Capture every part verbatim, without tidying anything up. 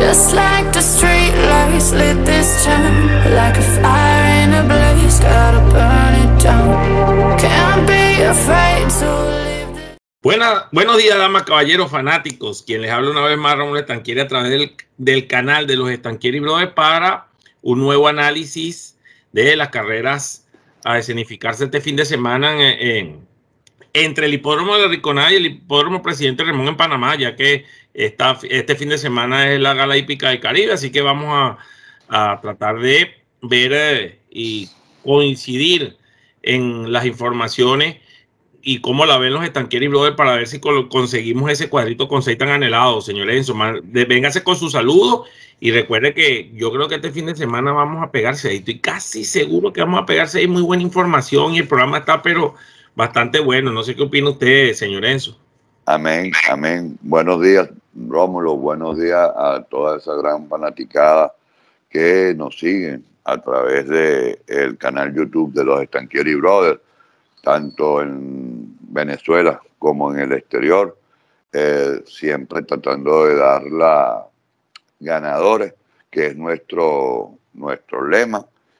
Just like the street lights lit this town, like a fire in a blaze, gotta burn it down. Can't be afraid to live. Buena, buenos días, damas, caballeros, fanáticos. Quien les habla una vez más, Rómulo Estanquieri, a través del, del canal de los Estanquieri Brothers para un nuevo análisis de las carreras a escenificarse este fin de semana en, en, entre el hipódromo de Riconá y el hipódromo Presidente Ramón en Panamá, ya que esta, este fin de semana es la gala hípica del Caribe, así que vamos a, a tratar de ver eh, y coincidir en las informaciones y cómo la ven los Estanquieri Brothers para ver si conseguimos ese cuadrito con seis tan anhelado, señor Enzo. Véngase con su saludo y recuerde que yo creo que este fin de semana vamos a pegar seis. Estoy casi seguro que vamos a pegar seis. Muy buena información y el programa está pero bastante bueno. No sé qué opina usted, señor Enzo. Amén, amén. Buenos días, Rómulo. Buenos días a toda esa gran fanaticada que nos siguen a través de el canal YouTube de los Estanquieri Brothers, tanto en Venezuela como en el exterior, eh, siempre tratando de dar la ganadores, que es nuestro, nuestro lema,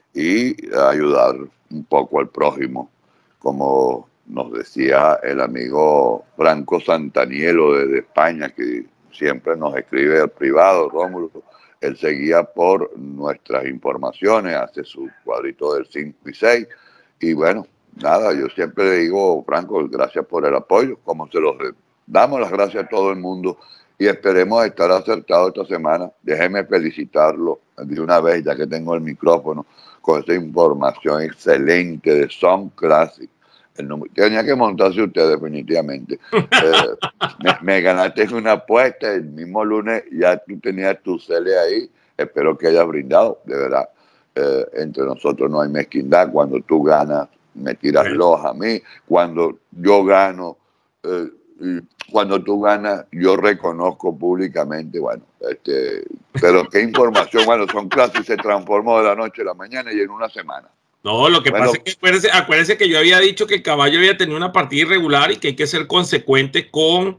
y ayudar un poco al prójimo, como nos decía el amigo Franco Santanielo desde España, que siempre nos escribe al privado, Rómulo. Él seguía por nuestras informaciones, hace su cuadrito del cinco y seis, y bueno, nada, yo siempre le digo, Franco, gracias por el apoyo, como se los damos las gracias a todo el mundo, y esperemos estar acertados esta semana. Déjeme felicitarlo de una vez, ya que tengo el micrófono, con esa información excelente de Sun Classic. El número, tenía que montarse usted definitivamente. Eh, me, me ganaste una apuesta, el mismo lunes ya tú tenías tu cele ahí, espero que hayas brindado, de verdad. Eh, entre nosotros no hay mezquindad, cuando tú ganas me tiras los a mí, cuando yo gano, eh, cuando tú ganas, yo reconozco públicamente, bueno, este, pero qué información, bueno, Son Classic se transformó de la noche a la mañana y en una semana. No, lo que bueno, pasa es que acuérdense, acuérdense que yo había dicho que el caballo había tenido una partida irregular y que hay que ser consecuente con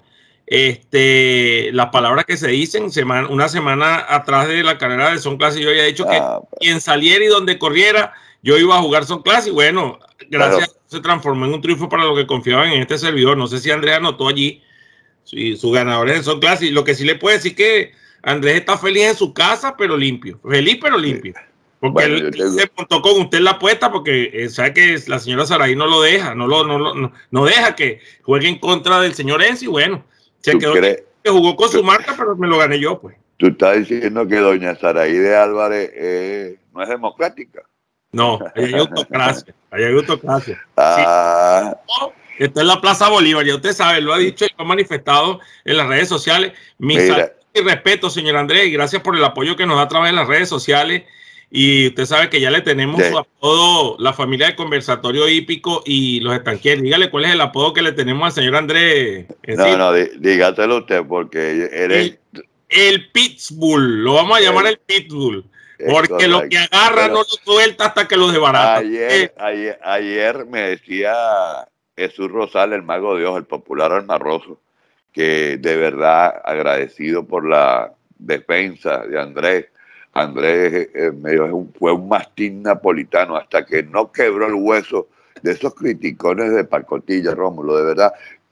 este, las palabras que se dicen. Semana, una semana atrás de la carrera de Son Classic yo había dicho que ah, quien saliera y donde corriera, yo iba a jugar Son Classic. Bueno, gracias, pero se transformó en un triunfo para los que confiaban en este servidor. No sé si Andrés anotó allí sí, sus ganadores en Son Classic. Lo que sí le puedo decir que Andrés está feliz en su casa, pero limpio. Feliz, pero limpio. Sí. Porque bueno, él tengo... se montó con usted en la apuesta porque eh, sabe que la señora Saraí no lo deja, no lo no, no, no deja que juegue en contra del señor Enzo y bueno, se quedó crees? que jugó con su marca, pero me lo gané yo, pues. Tú estás diciendo que doña Saraí de Álvarez eh, no es democrática. No, allá hay autocracia, allá hay autocracia. Ah. Sí. Está en la Plaza Bolívar, ya usted sabe, lo ha dicho y lo ha manifestado en las redes sociales. Mi salud y respeto, señor Andrés, y gracias por el apoyo que nos da a través de las redes sociales. Y usted sabe que ya le tenemos sí. su apodo, la familia de Conversatorio Hípico y los Estanquieri. Dígale cuál es el apodo que le tenemos al señor Andrés. No, sí. no, dí, dígatelo usted porque eres... El, el Pitbull, lo vamos a llamar el, el Pitbull. Porque es lo que agarra pero, no lo suelta hasta que lo desbarata. Ayer, eh. ayer, ayer me decía Jesús Rosal, el mago de Dios, el popular Almarroso, que de verdad agradecido por la defensa de Andrés. Andrés eh, medio, fue un mastín napolitano hasta que no quebró el hueso de esos criticones de pacotilla, Rómulo, de verdad.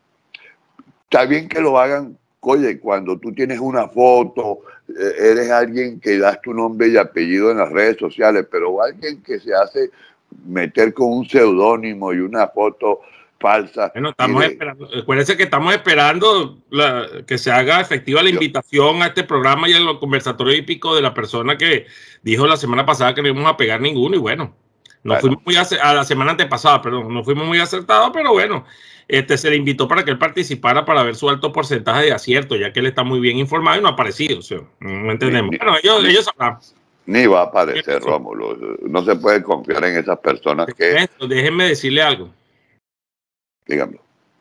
Está bien que lo hagan, oye, cuando tú tienes una foto, eh, eres alguien que das tu nombre y apellido en las redes sociales, pero alguien que se hace meter con un seudónimo y una foto falsa. Bueno, estamos de... esperando. Acuérdense que estamos esperando la, que se haga efectiva la invitación a este programa y al conversatorio hípico de la persona que dijo la semana pasada que no íbamos a pegar ninguno y bueno, no bueno. fuimos muy a la semana antepasada, perdón, no fuimos muy acertados, pero bueno, este se le invitó para que él participara para ver su alto porcentaje de acierto, ya que él está muy bien informado y no ha aparecido, o sea, no entendemos. Ni, bueno, ellos, ni, ellos sabrán. Ni va a aparecer, Rómulo. No se puede confiar en esas personas que... Esto, déjenme decirle algo. Dígame.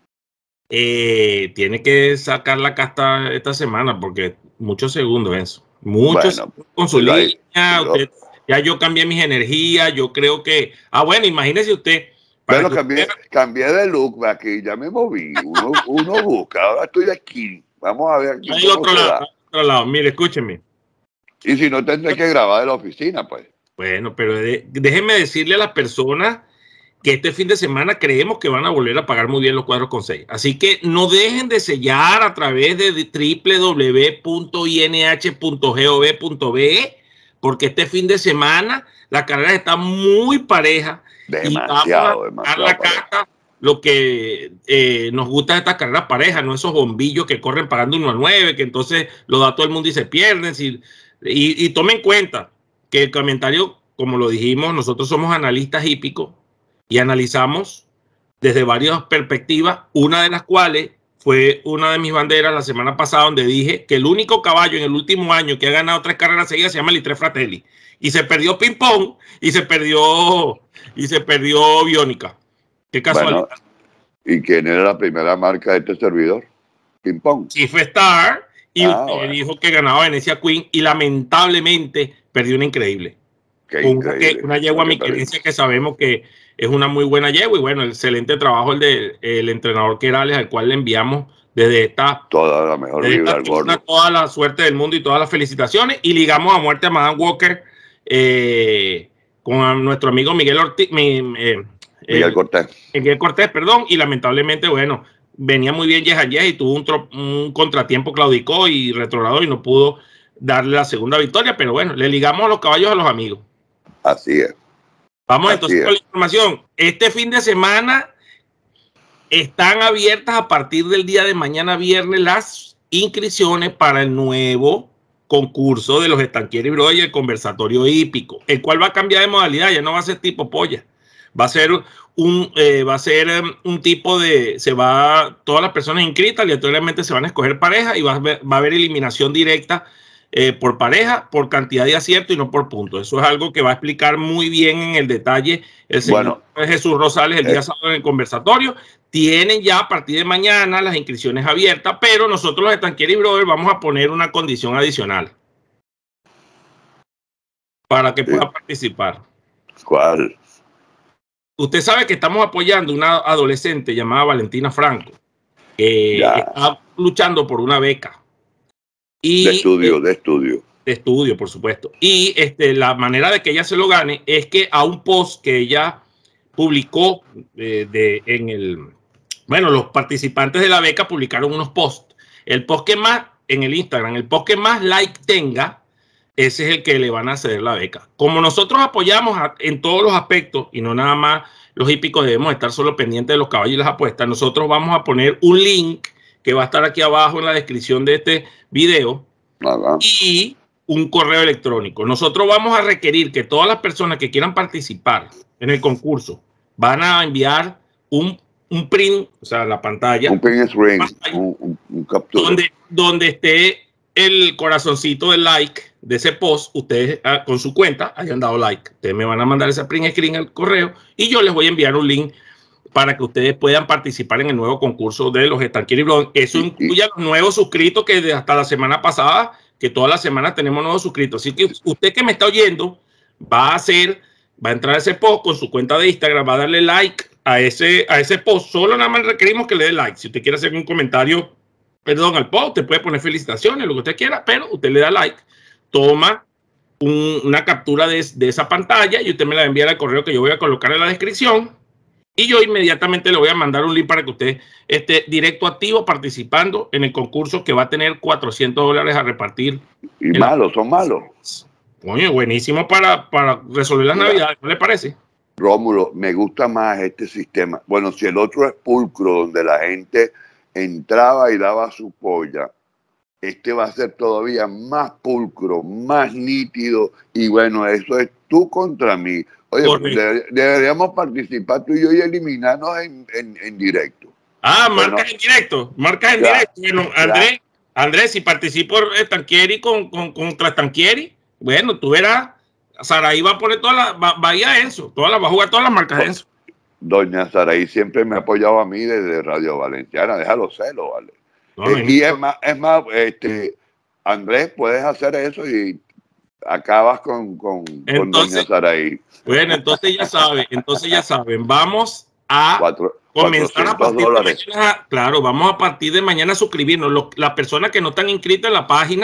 Eh, tiene que sacar la casta esta semana porque muchos segundos eso. Muchos bueno, con su línea. Hay, usted, ya yo cambié mis energías. Yo creo que. Ah, bueno, imagínese usted. Bueno, cambié, usted... cambié de look aquí, ya me moví. Uno, uno busca. Ahora estoy aquí. Vamos a ver aquí. Ahí otro lado, otro lado. Mire, escúcheme. Y si no, tendré que grabar de la oficina, pues. Bueno, pero de, déjenme decirle a las personas que este fin de semana creemos que van a volver a pagar muy bien los cuadros con seis. Así que no dejen de sellar a través de doble u doble u doble u punto i n h punto gov punto be, porque este fin de semana las carreras están muy parejas. Demasiado, y vamos a dar demasiado la pareja. carta, lo que eh, nos gusta de estas carreras parejas, no esos bombillos que corren pagando uno a nueve, que entonces lo da todo el mundo y se pierden. Si, y, y tomen en cuenta que el comentario, como lo dijimos, nosotros somos analistas hípicos y analizamos desde varias perspectivas, una de las cuales fue una de mis banderas la semana pasada, donde dije que el único caballo en el último año que ha ganado tres carreras seguidas se llama Litre Fratelli, y se perdió Ping Pong y se perdió y se perdió Biónica. Qué casualidad. Bueno, ¿y quién era la primera marca de este servidor? Ping Pong. Chief Star, y Ah, usted bueno. dijo que ganaba Venecia Queen y lamentablemente perdió una increíble. Qué Una, increíble. que, una yegua Qué miquelense que sabemos que es una muy buena yegua, y bueno, excelente trabajo el del el entrenador Querales, al cual le enviamos desde esta, Toda la mejor desde vibra esta al tribuna gordo. toda la suerte del mundo y todas las felicitaciones, y ligamos a muerte a Madame Walker eh, con a nuestro amigo Miguel Ortiz, mi, eh, Miguel eh, Cortés. Miguel Cortés, perdón, y lamentablemente, bueno, venía muy bien Yeja Yeja y tuvo un, tro, un contratiempo, claudicó y retrogradó y no pudo darle la segunda victoria, pero bueno, le ligamos los caballos a los amigos. Así es. Vamos Así entonces es. con la información. Este fin de semana están abiertas a partir del día de mañana viernes las inscripciones para el nuevo concurso de los Estanquieri Brothers y el conversatorio hípico, el cual va a cambiar de modalidad, ya no va a ser tipo polla, va a ser un, eh, va a ser um, un tipo de, se va, todas las personas inscritas aleatoriamente se van a escoger pareja y va a haber, va a haber eliminación directa eh, por pareja, por cantidad de acierto y no por puntos. Eso es algo que va a explicar muy bien en el detalle el señor bueno, Jesús Rosales el día eh, sábado en el conversatorio. Tienen ya a partir de mañana las inscripciones abiertas, pero nosotros los Estanquieri Brothers vamos a poner una condición adicional para que pueda sí. participar. ¿Cuál? Usted sabe que estamos apoyando a una adolescente llamada Valentina Franco, que ya. está luchando por una beca. Y, de estudio, eh, de estudio. De estudio, por supuesto. Y este, la manera de que ella se lo gane es que a un post que ella publicó eh, de, en el... Bueno, los participantes de la beca publicaron unos posts. El post que más, en el Instagram, el post que más like tenga, ese es el que le van a ceder la beca. Como nosotros apoyamos a, en todos los aspectos, y no nada más los hípicos debemos estar solo pendientes de los caballos y las apuestas, nosotros vamos a poner un link que va a estar aquí abajo en la descripción de este video Ajá. y un correo electrónico.Nosotros vamos a requerir que todas las personas que quieran participar en el concurso van a enviar un, un print, o sea, la pantalla. Un print screen, un, un, un captura. Donde, donde esté el corazoncito de like de ese post, ustedes ah, con su cuenta hayan dado like. Ustedes me van a mandar ese print screen al correo y yo les voy a enviar un link para que ustedes puedan participar en el nuevo concurso de los Estanquieri Brothers. Eso incluye a los nuevos suscritos que de hasta la semana pasada, que todas las semanas tenemos nuevos suscritos. Así que usted que me está oyendo va a hacer, va a entrar a ese post con su cuenta de Instagram, va a darle like a ese, a ese post. Solo nada más requerimos que le dé like. Si usted quiere hacer un comentario, perdón, al post, usted puede poner felicitaciones, lo que usted quiera, pero usted le da like, toma un, una captura de, de esa pantalla y usted me la envía al correo que yo voy a colocar en la descripción. Y yo inmediatamente le voy a mandar un link para que usted esté directo activo participando en el concurso que va a tener cuatrocientos dólares a repartir. Y malos, son malos. Coño, buenísimo para, para resolver las Mira, navidades, ¿no le parece? Rómulo, me gusta más este sistema. Bueno, si el otro es pulcro, donde la gente entraba y daba su polla, este va a ser todavía más pulcro, más nítido. Y bueno, eso es tú contra mí. Oye, de, deberíamos participar tú y yo y eliminarnos en, en, en directo. Ah, marcas bueno, en directo, marcas en ya, directo. Bueno, Andrés, Andrés, si participo Estanquieri con, con, contra Estanquieri, bueno, tú verás, Saraí va a poner todas las, va, va a ir a Enzo, todas las, va a jugar todas las marcas de Enzo. Doña Saraí siempre me ha apoyado a mí desde Radio Valenciana, déjalo celo, vale. No, eh, no, y no. es más, es más, este, Andrés, puedes hacer eso y acabas con, con, entonces, con Doña Saraí. Bueno, entonces ya saben, entonces ya saben, vamos a Cuatro, comenzar a partir de mañana, claro, vamos a partir de mañana a suscribirnos. Los, las personas que no están inscritas en la página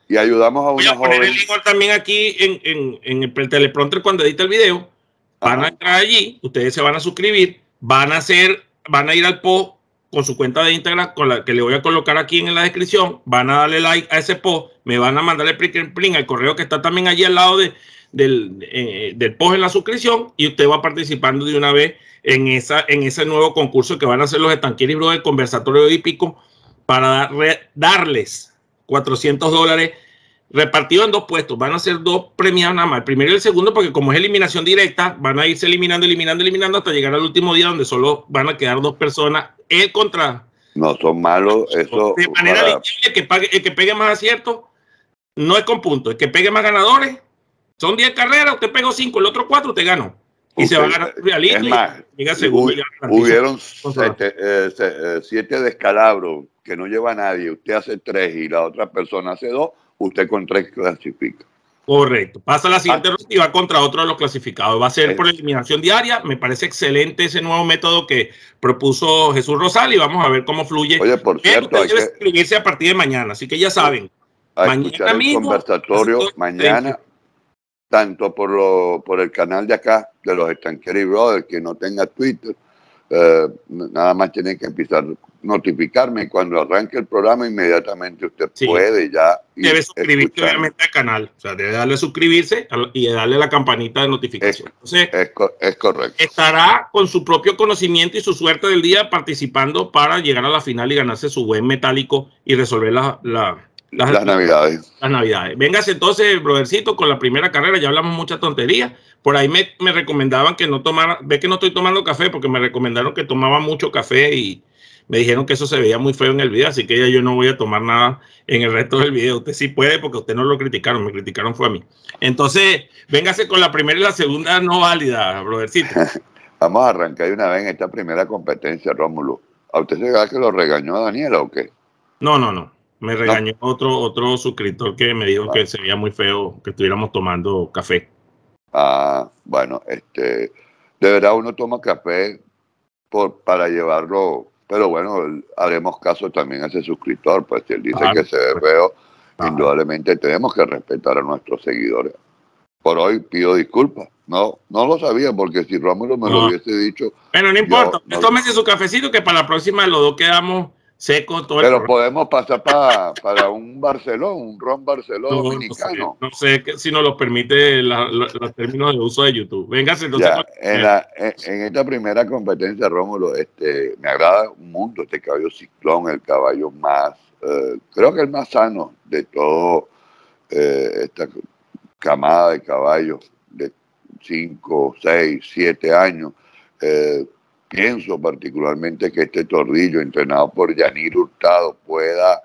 y ayudamos a Voy una a poner joven. el link también aquí en, en, en el teleprompter cuando edite el video. Van Ajá. a entrar allí, ustedes se van a suscribir, van a hacer, van a ir al post con su cuenta de Instagram, con la que le voy a colocar aquí en la descripción, van a darle like a ese post, me van a mandar el print, print al correo que está también allí al lado de, del, eh, del post en la suscripción, y usted va participando de una vez en, esa, en ese nuevo concurso que van a hacer los Estanqueros Bros del conversatorio de Hípico para dar, re, darles cuatrocientos dólares repartido en dos puestos. Van a ser dos premiados nada más, el primero y el segundo, porque como es eliminación directa, van a irse eliminando, eliminando, eliminando hasta llegar al último día donde solo van a quedar dos personas. El contra. No son malos, eso. De manera para... limpia, el que, pague, el que pegue más aciertos no es con puntos. El que pegue más ganadores, son diez carreras, usted pegó cinco, el otro cuatro, usted ganó. Y usted, se va a ganar realista. Es más, y llega segundo, hu hubieron siete, eh, eh, siete descalabros que no lleva a nadie. Usted hace tres y la otra persona hace dos. Usted con tres clasifica. Correcto. Pasa a la siguiente Ah, ronda y va contra otro de los clasificados. Va a ser es, por eliminación diaria. Me parece excelente ese nuevo método que propuso Jesús Rosal y vamos a ver cómo fluye. Oye, por Pero cierto, usted debe que, inscribirse a partir de mañana. Así que ya saben. A mañana escuchar el mismo, conversatorio mañana, tanto por, lo, por el canal de acá, de los Estanqueros Brothers, que no tenga Twitter. Eh, nada más tiene que empezar a notificarme y cuando arranque el programa inmediatamente usted sí. puede ya debe suscribirse obviamente al canal, o sea, debe darle suscribirse y darle la campanita de notificación. Es, Entonces, es, es correcto. Estará con su propio conocimiento y su suerte del día participando para llegar a la final y ganarse su buen metálico y resolver la, la, las, las navidades. Las navidades. Véngase entonces, brothercito, con la primera carrera. Ya hablamos mucha tontería. Por ahí me, me recomendaban que no tomara, ve que no estoy tomando café porque me recomendaron que tomaba mucho café y me dijeron que eso se veía muy feo en el video, así que ya yo no voy a tomar nada en el resto del video. Usted sí puede porque usted no lo criticaron, me criticaron fue a mí. Entonces, véngase con la primera y la segunda no válida, brothercito. Vamos a arrancar de una vez en esta primera competencia, Rómulo. ¿A usted se ve que lo regañó a Daniela o qué? No, no, no. Me regañó no. otro, otro suscriptor que me dijo ah. que se veía muy feo que estuviéramos tomando café. Ah, bueno, este, de verdad uno toma café por, para llevarlo, pero bueno, haremos caso también a ese suscriptor, pues si él dice ah, que se ve feo, ah. indudablemente tenemos que respetar a nuestros seguidores. Por hoy pido disculpas. No, no lo sabía porque si Rómulo me no. lo hubiese dicho. Pero no importa, no, tómese su cafecito que para la próxima los dos quedamos secos. Todo pero el podemos pasar para, para un Barceló, un ron Barceló no, dominicano. No sé, no sé si nos lo permite la, la, los términos de uso de YouTube. Véngase entonces. Ya, en, la, en, en esta primera competencia, Rómulo, este, me agrada un mundo este caballo Ciclón, el caballo más, eh, creo que el más sano de todo eh, esta camada de caballos de cinco, seis, siete años. Eh, pienso particularmente que este tordillo entrenado por Yanir Hurtado pueda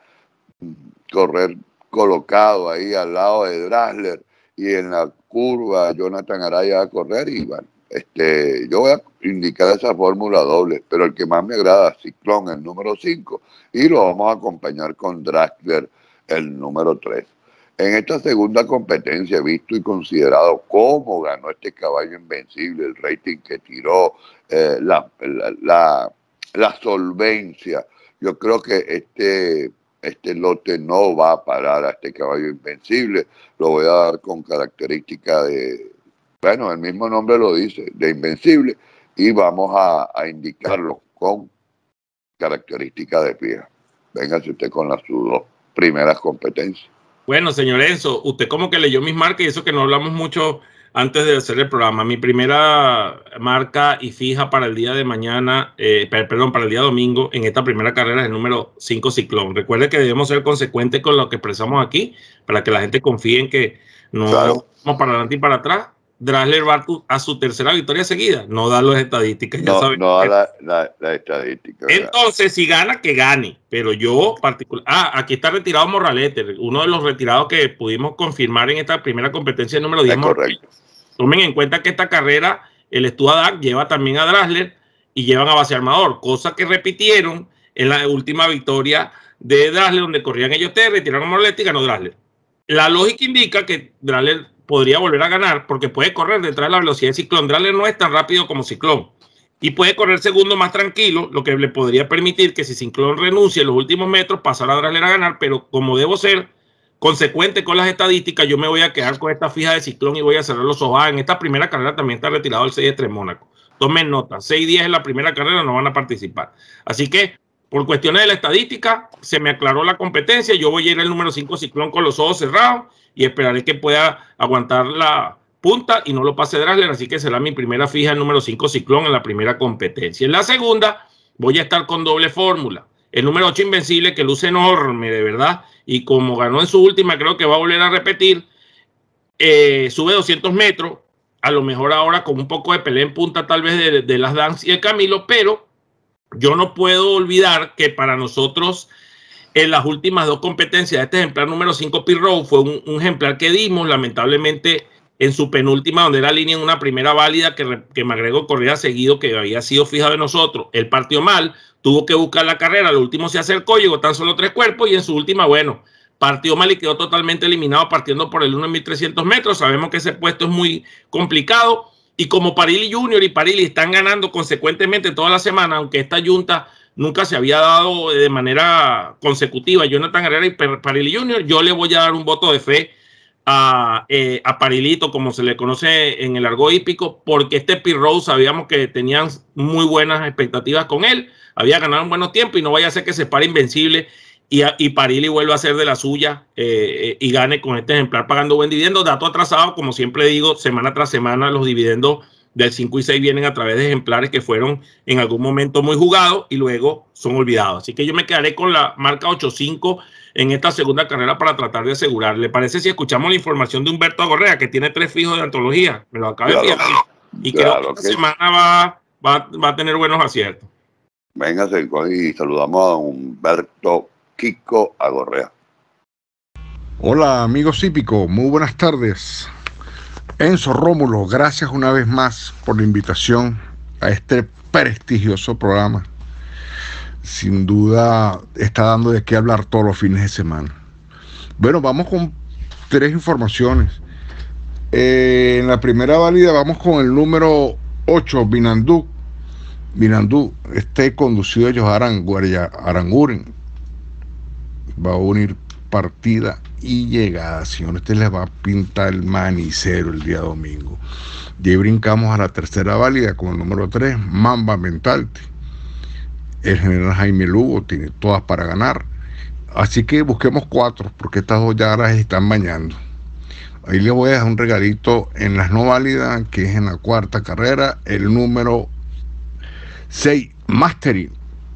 correr colocado ahí al lado de Drasler y en la curva Jonathan Araya va a correr y bueno, este, yo voy a indicar esa fórmula doble, pero el que más me agrada, Ciclón, el número cinco, y lo vamos a acompañar con Drasler, el número tres. En esta segunda competencia, visto y considerado cómo ganó este caballo invencible, el rating que tiró, eh, la, la, la, la solvencia, yo creo que este, este lote no va a parar a este caballo invencible. Lo voy a dar con característica de, bueno, el mismo nombre lo dice, de invencible, y vamos a, a indicarlo con característica de fija. Véngase usted con las sus dos primeras competencias. Bueno, señor Enzo, usted como que leyó mis marcas y eso que no hablamos mucho antes de hacer el programa. Mi primera marca y fija para el día de mañana, eh, perdón, para el día domingo, en esta primera carrera es el número cinco Ciclón. Recuerde que debemos ser consecuentes con lo que expresamos aquí para que la gente confíe en que no claro. vamos para adelante y para atrás. Drasler va a su tercera victoria seguida. No da las estadísticas, ya no, saben. No da la, la, la estadística. Entonces, si gana, que gane. Pero yo, particular. Ah, aquí está retirado Morralete, uno de los retirados que pudimos confirmar en esta primera competencia número diez. Es correcto. Tomen en cuenta que esta carrera, el Stuart lleva también a Drasler y llevan a Base Armador, cosa que repitieron en la última victoria de Drasler, donde corrían ellos tres, retiraron a Morralete y ganó Drasler. La lógica indica que Drasler podría volver a ganar porque puede correr detrás de la velocidad de Ciclón. Drasler no es tan rápido como Ciclón y puede correr segundo más tranquilo, lo que le podría permitir que si Ciclón renuncia en los últimos metros, pasar a Drasler a ganar, pero como debo ser consecuente con las estadísticas, yo me voy a quedar con esta fija de Ciclón y voy a cerrar los ojos. Ah, en esta primera carrera también está retirado el seis de Tres Mónaco. Tomen nota, seis días en la primera carrera no van a participar. Así que, por cuestiones de la estadística, se me aclaró la competencia. Yo voy a ir al número cinco Ciclón con los ojos cerrados y esperaré que pueda aguantar la punta y no lo pase Drasler. Así que será mi primera fija el número cinco Ciclón en la primera competencia. En la segunda, voy a estar con doble fórmula. El número ocho Invencible, que luce enorme, de verdad. Y como ganó en su última, creo que va a volver a repetir. Eh, sube doscientos metros. A lo mejor ahora con un poco de pelea en punta tal vez de, de las Dance y el Camilo. Pero yo no puedo olvidar que para nosotros en las últimas dos competencias, este ejemplar número cinco Pit Road fue un, un ejemplar que dimos, lamentablemente en su penúltima, donde era línea en una primera válida que, que McGregor corría seguido, que había sido fijado de nosotros. Él partió mal, tuvo que buscar la carrera, lo último se acercó, llegó tan solo tres cuerpos y en su última, bueno, partió mal y quedó totalmente eliminado partiendo por el uno en mil trescientos metros. Sabemos que ese puesto es muy complicado y como Parilli Junior y Parilli están ganando consecuentemente toda la semana, aunque esta yunta nunca se había dado de manera consecutiva, Jonathan Herrera y Parilli Junior, yo le voy a dar un voto de fe a, eh, a Parilito, como se le conoce en el argot hípico, porque este Pit Road sabíamos que tenían muy buenas expectativas con él, había ganado en buenos tiempos y no vaya a ser que se pare Invencible y, y Parilli vuelva a hacer de la suya eh, eh, y gane con este ejemplar pagando buen dividendo. Dato atrasado, como siempre digo, semana tras semana los dividendos del cinco y seis vienen a través de ejemplares que fueron en algún momento muy jugados y luego son olvidados. Así que yo me quedaré con la marca ocho cinco en esta segunda carrera para tratar de asegurar. ¿Le parece si escuchamos la información de Humberto Agorrea, que tiene tres fijos de antología? Me lo acaba de decir. Claro, y claro, creo que esta que... semana va, va, va a tener buenos aciertos. Véngase y saludamos a Humberto Kiko Agorrea. Hola amigos hípicos, muy buenas tardes. Enzo Rómulo, gracias una vez más por la invitación a este prestigioso programa. Sin duda está dando de qué hablar todos los fines de semana. Bueno, vamos con tres informaciones. Eh, en la primera válida vamos con el número ocho, Binandú. Binandú, este conducido de Joharan Aranguren. Va a unir partida y llegada, señores. Este les va a pintar el manicero el día domingo. Y ahí brincamos a la tercera válida con el número tres, Mamba Mentalte. El general Jaime Lugo tiene todas para ganar. Así que busquemos cuatro, porque estas dos ya las están bañando. Ahí les voy a dejar un regalito en las no válidas, que es en la cuarta carrera, el número seis, Mastery,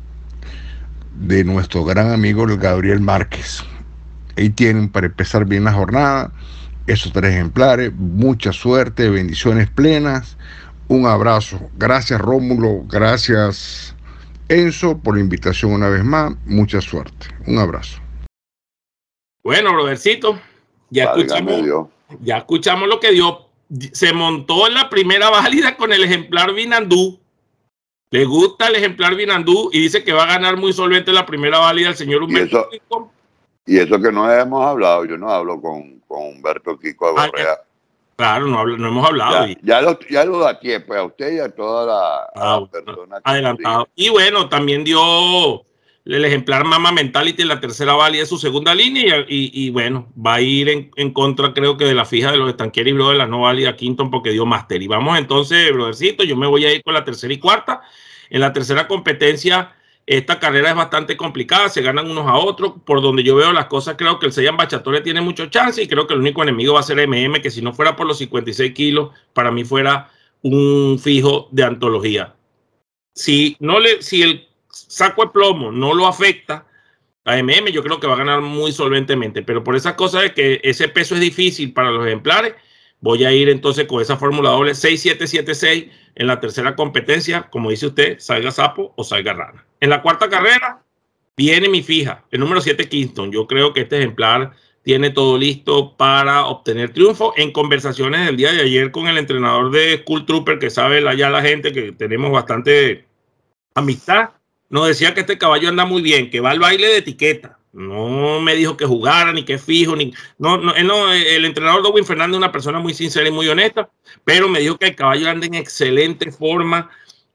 de nuestro gran amigo el Gabriel Márquez. Ahí tienen para empezar bien la jornada esos tres ejemplares. Mucha suerte, bendiciones plenas, un abrazo. Gracias Rómulo, gracias Enzo por la invitación una vez más, mucha suerte, un abrazo. Bueno, brothercito, ya escuchamos, ya escuchamos lo que dio. Se montó en la primera válida con el ejemplar Binandú. Le gusta el ejemplar Binandú y dice que va a ganar muy solvente la primera válida el señor Humberto ¿Y eso, y eso que no hemos hablado, yo no hablo con, con Humberto Kiko Agorrea. Ah, claro, no, hablo, no hemos hablado. Ya, ya lo, ya lo da aquí, pues a usted y a toda la, ah, a la persona. Adelantado. Y bueno, también dio el ejemplar Mama Mentality en la tercera válida de su segunda línea y, y, y bueno, va a ir en, en contra creo que de la fija de los estanqueros y bro de la no válida Quinton porque dio Master. Y vamos entonces, brothercito, yo me voy a ir con la tercera y cuarta. En la tercera competencia, esta carrera es bastante complicada, se ganan unos a otros. Por donde yo veo las cosas, creo que el Seiyan Bachatore tiene mucho chance y creo que el único enemigo va a ser M M, que si no fuera por los cincuenta y seis kilos, para mí fuera un fijo de antología. Si, no le, si el saco de plomo no lo afecta a M M, yo creo que va a ganar muy solventemente. Pero por esas cosas de que ese peso es difícil para los ejemplares, voy a ir entonces con esa fórmula doble seis siete siete seis en la tercera competencia, como dice usted, salga sapo o salga rana. En la cuarta carrera viene mi fija, el número siete Kingston. Yo creo que este ejemplar tiene todo listo para obtener triunfo. En conversaciones del día de ayer con el entrenador de School Trooper, que sabe ya la gente que tenemos bastante amistad, nos decía que este caballo anda muy bien, que va al baile de etiqueta. No me dijo que jugara, ni que fijo, ni no, no, no el entrenador Dowin Fernández es una persona muy sincera y muy honesta, pero me dijo que el caballo anda en excelente forma,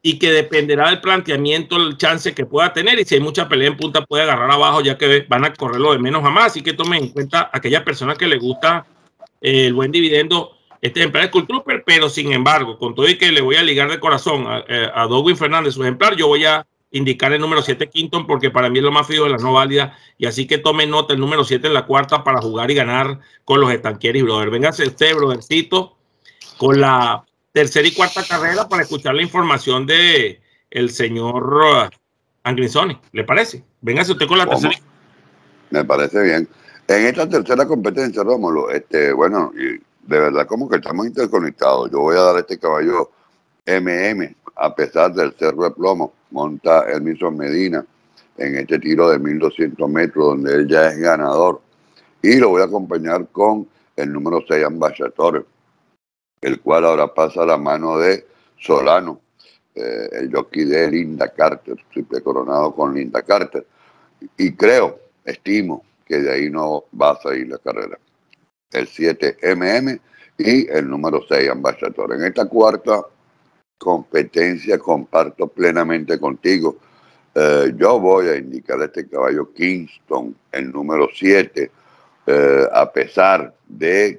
y que dependerá del planteamiento, el chance que pueda tener, y si hay mucha pelea en punta puede agarrar abajo, ya que van a correrlo de menos a más. Así que tomen en cuenta a aquellas personas que les gusta eh, el buen dividendo este ejemplar de Skull Trooper, pero sin embargo, con todo y que le voy a ligar de corazón a, a Dowin Fernández su ejemplar, yo voy a indicar el número siete Kingston, porque para mí es lo más frío de las no válidas, y así que tomen nota el número siete en la cuarta para jugar y ganar con los estanqueros y brother. Véngase usted, brothercito, con la tercera y cuarta carrera para escuchar la información de el señor uh, Angrisoni. ¿Le parece? Véngase usted con la ¿Cómo? tercera. Me parece bien. En esta tercera competencia, Rómulo, este, bueno, y de verdad como que estamos interconectados. Yo voy a dar este caballo M M, a pesar del cerro de plomo. Monta Elmison Medina en este tiro de mil doscientos metros, donde él ya es ganador. Y lo voy a acompañar con el número seis, Ambassador, el cual ahora pasa a la mano de Solano, eh, el jockey de Linda Carter, triple coronado con Linda Carter. Y creo, estimo, que de ahí no va a salir la carrera. El siete M M y el número seis, Ambassador. En esta cuarta competencia comparto plenamente contigo. Eh, yo voy a indicar a este caballo Kingston, el número siete, eh, a pesar de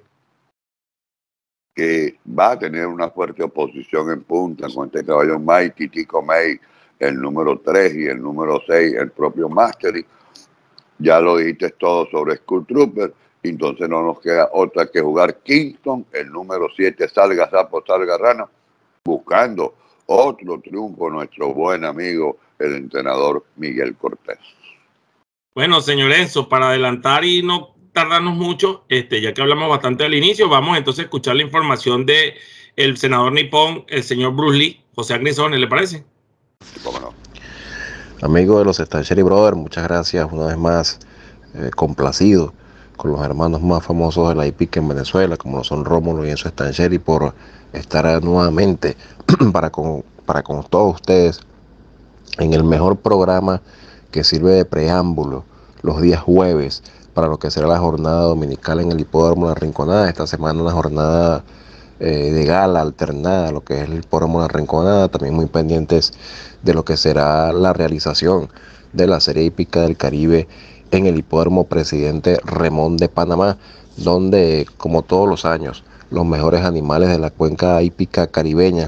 que va a tener una fuerte oposición en punta con este caballo Mighty Tico May, el número tres, y el número seis, el propio Mastery. Ya lo dijiste todo sobre Skull Trooper, entonces no nos queda otra que jugar Kingston, el número siete, Salga Sapo, Salga Rana, buscando otro triunfo, nuestro buen amigo, el entrenador Miguel Cortés. Bueno, señor Enzo, para adelantar y no tardarnos mucho, este, ya que hablamos bastante al inicio, vamos entonces a escuchar la información de el senador nipón, el señor Bruce Lee, José Angrisoni, ¿le parece? ¿Cómo no? Amigos de los Stancheri Brothers, muchas gracias una vez más, eh, complacido con los hermanos más famosos de la hípica en Venezuela, como lo son Rómulo y Enzo Stancheri, por estar nuevamente para con, para con todos ustedes en el mejor programa que sirve de preámbulo los días jueves para lo que será la jornada dominical en el Hipódromo La Rinconada. Esta semana una jornada eh, de gala alternada a lo que es el Hipódromo La Rinconada, también muy pendientes de lo que será la realización de la Serie Hípica del Caribe en el Hipódromo Presidente Remón de Panamá, donde, como todos los años, los mejores animales de la cuenca hípica caribeña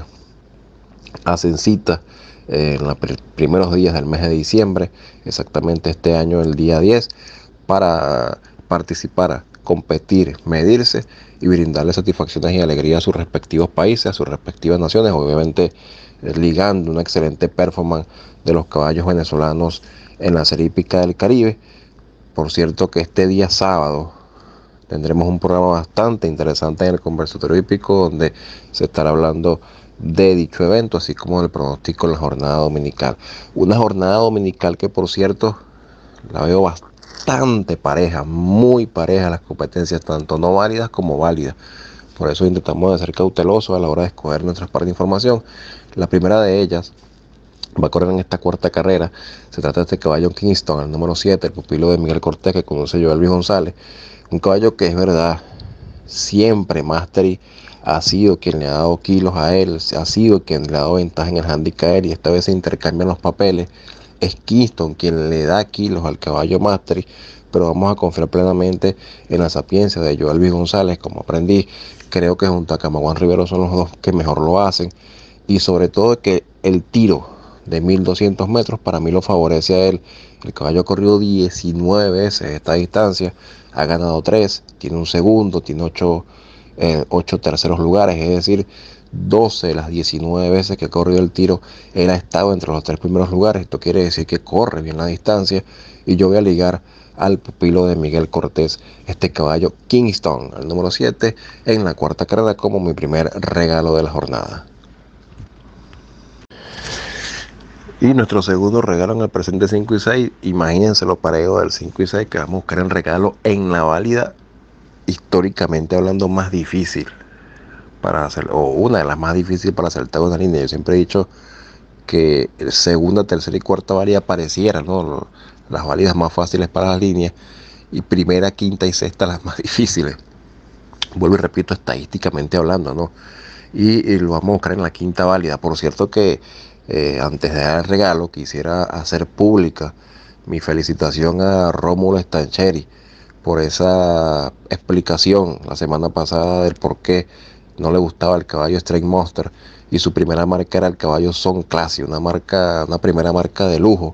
hacen cita eh, en los pr primeros días del mes de diciembre, exactamente este año el día diez, para participar, competir, medirse y brindarle satisfacciones y alegría a sus respectivos países, a sus respectivas naciones, obviamente eh, ligando una excelente performance de los caballos venezolanos en la Serie Hípica del Caribe. Por cierto que este día sábado tendremos un programa bastante interesante en el conversatorio hípico, donde se estará hablando de dicho evento, así como del pronóstico en la jornada dominical. Una jornada dominical que, por cierto, la veo bastante pareja, muy pareja las competencias, tanto no válidas como válidas. Por eso intentamos de ser cautelosos a la hora de escoger nuestras partes de información. La primera de ellas va a correr en esta cuarta carrera. Se trata de este caballo Kingston, el número siete, el pupilo de Miguel Cortés, que conoce Joel Luis González. Un caballo que es verdad, siempre Mastery ha sido quien le ha dado kilos a él, ha sido quien le ha dado ventaja en el handicap, y esta vez se intercambian los papeles. Es Kingston quien le da kilos al caballo Mastery, pero vamos a confiar plenamente en la sapiencia de Joel Luis González. Como aprendí, creo que junto a Camaguán Rivero son los dos que mejor lo hacen, y sobre todo que el tiro de mil doscientos metros para mí lo favorece a él. El caballo ha corrido diecinueve veces esta distancia, ha ganado tres, tiene un segundo, tiene ocho, eh, ocho terceros lugares, es decir, doce de las diecinueve veces que ha corrido el tiro, él ha estado entre los tres primeros lugares. Esto quiere decir que corre bien la distancia, y yo voy a ligar al pupilo de Miguel Cortés, este caballo Kingston, el número siete, en la cuarta carrera, como mi primer regalo de la jornada. Y nuestro segundo regalo en el presente cinco y seis, imagínense lo parejo del cinco y seis, que vamos a buscar el regalo en la válida, históricamente hablando, más difícil para hacer, o una de las más difíciles para acertar una línea. Yo siempre he dicho que segunda, tercera y cuarta válida parecieran, ¿no?, las válidas más fáciles para las líneas, y primera, quinta y sexta las más difíciles. Vuelvo y repito, estadísticamente hablando, ¿no? Y, y lo vamos a buscar en la quinta válida. Por cierto que eh, antes de dar el regalo, quisiera hacer pública mi felicitación a Rómulo Stancheri por esa explicación la semana pasada del por qué no le gustaba el caballo Straight Monster y su primera marca era el caballo Son Classy, una marca, una primera marca de lujo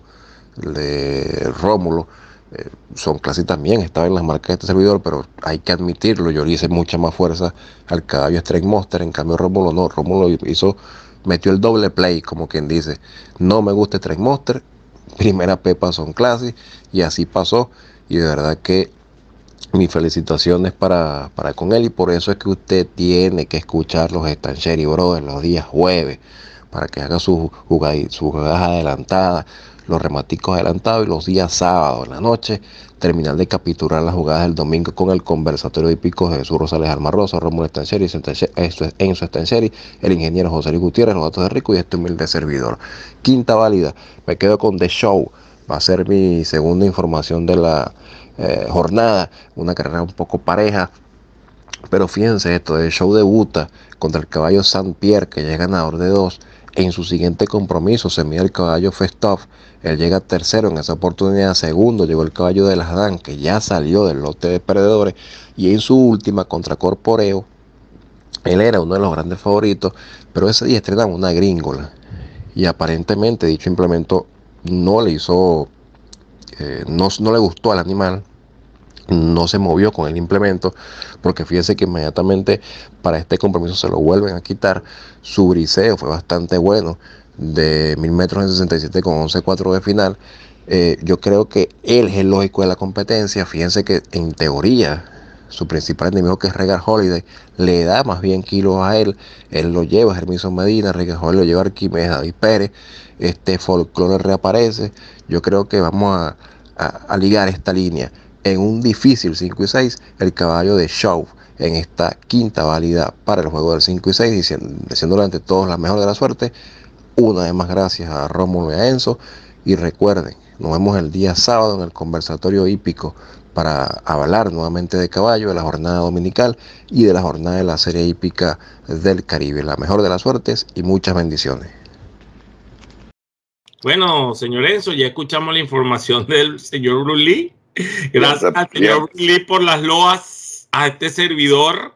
de Rómulo. Eh, Son Classy también estaba en las marcas de este servidor, pero hay que admitirlo, yo le hice mucha más fuerza al caballo Straight Monster, en cambio Rómulo no, Rómulo hizo, metió el doble play, como quien dice, no me gusta Straight Monster, primera pepa Son Classy, y así pasó, y de verdad que mis felicitaciones para, para con él, y por eso es que usted tiene que escuchar los Stancheri Brothers los días jueves, para que haga sus jugadas, sus jugadas adelantadas, los rematicos adelantados, y los días sábados en la noche terminar de capturar las jugadas del domingo con el conversatorio hípico de Jesús Rosales Almarrosa, Rómulo Stancheri, Enzo Stancheri, el ingeniero José Luis Gutiérrez, los datos de Rico y este humilde servidor. Quinta válida, me quedo con The Show, va a ser mi segunda información de la eh, jornada, una carrera un poco pareja, pero fíjense esto, The Show debuta contra el caballo Saint Pierre, que ya es ganador de dos. En su siguiente compromiso se mide el caballo Festov, él llega tercero en esa oportunidad, segundo llegó el caballo de las Dan, que ya salió del lote de perdedores, y en su última contra Corporeo, él era uno de los grandes favoritos, pero ese día estrenan una gringola, y aparentemente dicho implemento no le hizo, eh, no, no le gustó al animal, no se movió con el implemento, porque fíjese que inmediatamente para este compromiso se lo vuelven a quitar. Su briseo fue bastante bueno, de mil metros en sesenta y siete con once cuatro de final. Eh, yo creo que él es el lógico de la competencia. Fíjense que en teoría su principal enemigo, que es Regal Holiday, le da más bien kilos a él. Él lo lleva a Hermison Medina, Regal Holiday lo lleva a Arquímedes, David Pérez, este Folklore reaparece. Yo creo que vamos a, a, a ligar esta línea en un difícil cinco y seis, el caballo de Show en esta quinta válida para el juego del cinco y seis, diciendo, deseándole ante todos la mejor de la suerte. Una vez más gracias a Rómulo y a Enzo, y recuerden, nos vemos el día sábado en el conversatorio hípico para hablar nuevamente de caballo, de la jornada dominical y de la jornada de la serie hípica del Caribe. La mejor de las suertes y muchas bendiciones. Bueno, señor Enzo, ya escuchamos la información del señor Bruce Lee. Gracias al señor Bruce Lee por las loas a este servidor,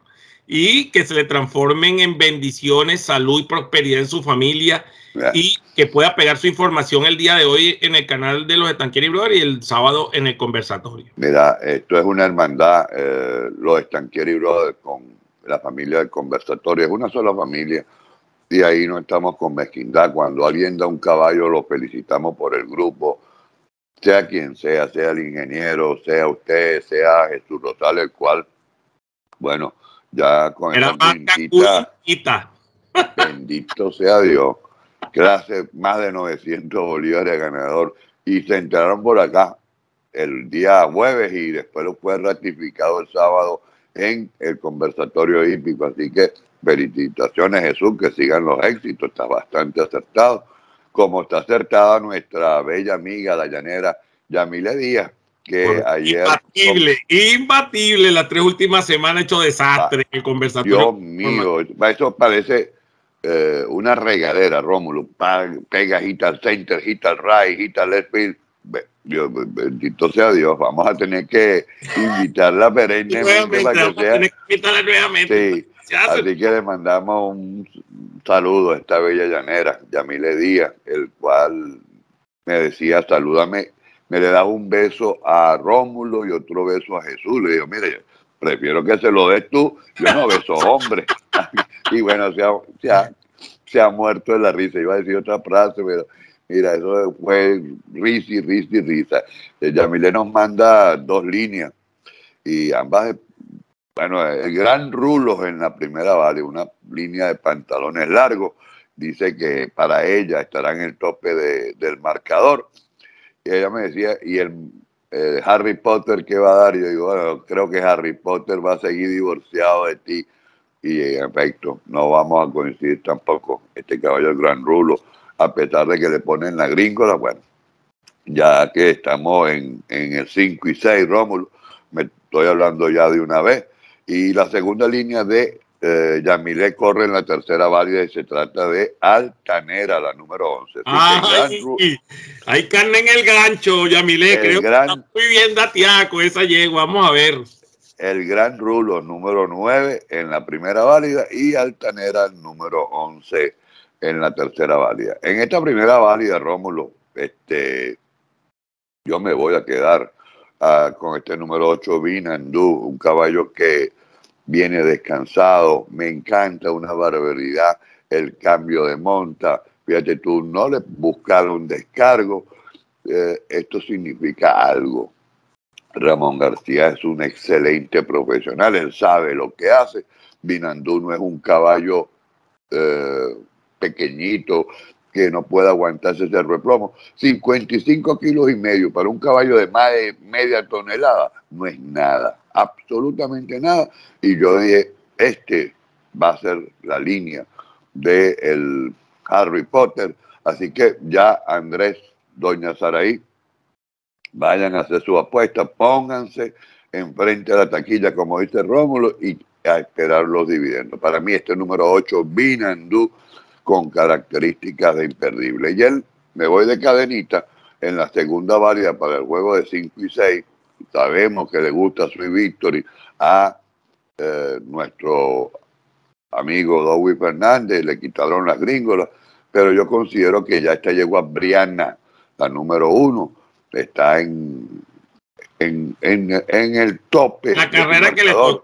y que se le transformen en bendiciones, salud y prosperidad en su familia, yeah. Y que pueda pegar su información el día de hoy en el canal de los Stancheri Brothers y el sábado en el conversatorio. Mira, esto es una hermandad, eh, los Stancheri Brothers con la familia del conversatorio, es una sola familia, y ahí no estamos con mezquindad. Cuando alguien da un caballo, lo felicitamos por el grupo, sea quien sea, sea el ingeniero, sea usted, sea Jesús Rosales, el cual, bueno, ya con esa pintita, bendito sea Dios, que hace más de novecientos bolívares ganador, y se enteraron por acá el día jueves y después lo fue ratificado el sábado en el conversatorio hípico. Así que felicitaciones, Jesús, que sigan los éxitos, está bastante acertado, como está acertada nuestra bella amiga, la llanera Yamile Díaz, que bueno, ayer... Imbatible, con... imbatible, las tres últimas semanas ha hecho desastre en el conversatorio. Dios mío, eso parece eh, una regadera, Rómulo. Pega, hita al center, hita al right, hita al left field. Dios, bendito sea Dios, vamos a tener que invitarla perennemente para que sea... Que invitarla nuevamente. Sí, así que le mandamos un saludo a esta bella llanera, Yamile Díaz, el cual me decía, salúdame, me le daba un beso a Rómulo y otro beso a Jesús. Le digo, mire, prefiero que se lo des tú, yo no beso hombre. Y bueno, se ha, se, ha, se ha muerto de la risa. Iba a decir otra frase, pero mira, eso fue risa y risa y risa. Yamile nos manda dos líneas y ambas, bueno, el gran rulo en la primera vale, una línea de pantalones largos, dice que para ella estará en el tope de, del marcador. Y ella me decía, ¿y el eh, Harry Potter qué va a dar? Y yo digo, bueno, creo que Harry Potter va a seguir divorciado de ti. Y en efecto, no vamos a coincidir tampoco. Este caballo el gran rulo, a pesar de que le ponen la gringola, bueno, ya que estamos en, en el cinco y seis, Rómulo, me estoy hablando ya de una vez. Y la segunda línea de eh, Yamilé corre en la tercera válida y se trata de Altanera, la número once. Ay, hay carne en el gancho, Yamilé. El Creo gran, que está muy bien dateada con esa yegua. Vamos a ver. El Gran Rulo, número nueve en la primera válida y Altanera, número once en la tercera válida. En esta primera válida, Rómulo, este, yo me voy a quedar uh, con este número ocho, Binandú, un caballo que viene descansado, me encanta una barbaridad el cambio de monta. Fíjate tú, no le buscaron descargo, eh, esto significa algo. Ramón García es un excelente profesional, él sabe lo que hace. Binandú no es un caballo eh, pequeñito que no pueda aguantarse ese replomo. cincuenta y cinco kilos y medio para un caballo de más de media tonelada no es nada, absolutamente nada. Y yo dije, este va a ser la línea del Harry Potter. Así que ya Andrés, doña Saraí, vayan a hacer su apuesta, pónganse enfrente de la taquilla, como dice Rómulo, y a esperar los dividendos. Para mí este número ocho, Binandú, con características de imperdible. Y él, me voy de cadenita, en la segunda válida para el juego de cinco y seis, sabemos que le gusta Sweet Victory a eh, nuestro amigo Dowie Fernández, le quitaron las gringolas, pero yo considero que ya esta yegua Brianna, la número uno, está en, en, en, en el tope. La carrera que le toca.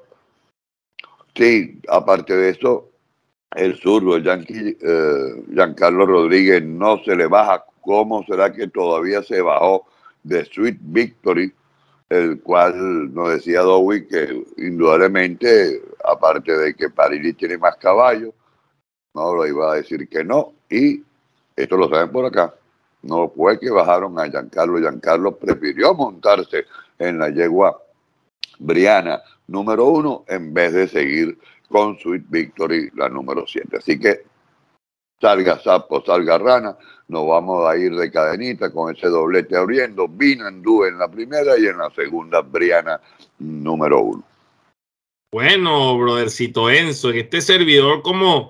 Sí, aparte de eso, el zurdo, el Yankee, eh, Giancarlo Rodríguez, no se le baja. ¿Cómo será que todavía se bajó de Sweet Victory? El cual nos decía Dowie que indudablemente, aparte de que Parili tiene más caballos, no lo iba a decir que no. Y esto lo saben por acá. No fue que bajaron a Giancarlo. Giancarlo prefirió montarse en la yegua Brianna número uno en vez de seguir con Sweet Victory, la número siete. Así que salga sapo, salga rana, nos vamos a ir de cadenita con ese doblete abriendo. Binandú en la primera y en la segunda Brianna número uno. Bueno, brothercito Enzo, en este servidor como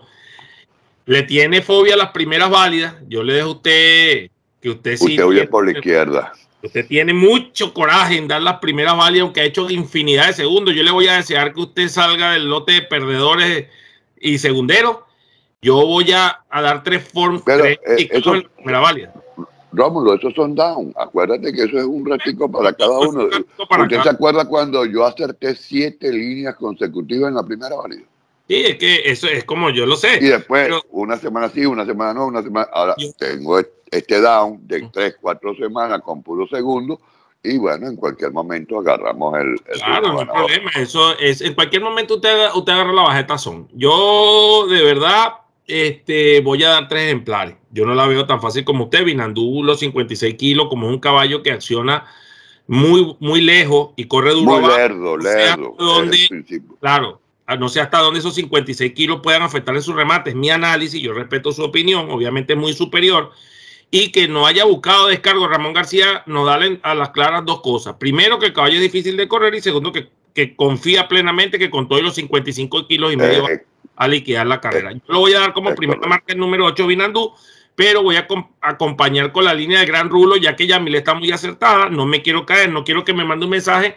le tiene fobia a las primeras válidas, yo le dejo a usted que usted sí. Usted huye por la izquierda. Usted tiene mucho coraje en dar las primeras válidas, aunque ha hecho infinidad de segundos. Yo le voy a desear que usted salga del lote de perdedores y segunderos. Yo voy a, a dar tres formas, tres eh, eso, en la primera válida. Rómulo, esos son down. Acuérdate que eso es un ratico para cada uno. Para ¿Usted acá. se acuerda cuando yo acerté siete líneas consecutivas en la primera válida? Sí, es que eso es como yo lo sé. Y después, pero, una semana sí, una semana no, una semana... Ahora, yo, tengo este down de tres, cuatro semanas con puro segundo y bueno, en cualquier momento agarramos el... el claro, no hay problema. Eso es, en cualquier momento usted, usted agarra la baja de tazón. Yo, de verdad, este, voy a dar tres ejemplares. Yo no la veo tan fácil como usted. Binandú, los cincuenta y seis kilos, como un caballo que acciona muy, muy lejos y corre duro. Muy abajo, lerdo, lerdo. Donde, claro. No sé hasta dónde esos cincuenta y seis kilos puedan afectar en su remate. Es mi análisis, yo respeto su opinión, obviamente es muy superior. Y que no haya buscado descargo Ramón García nos da a las claras dos cosas. Primero, que el caballo es difícil de correr y segundo, que, que confía plenamente que con todos los cincuenta y cinco kilos y medio eh, va a liquidar la carrera. Yo lo voy a dar como eh, primera marca el número ocho Binandú, pero voy a acompañar con la línea de Gran Rulo, ya que Yamile está muy acertada. No me quiero caer, no quiero que me mande un mensaje.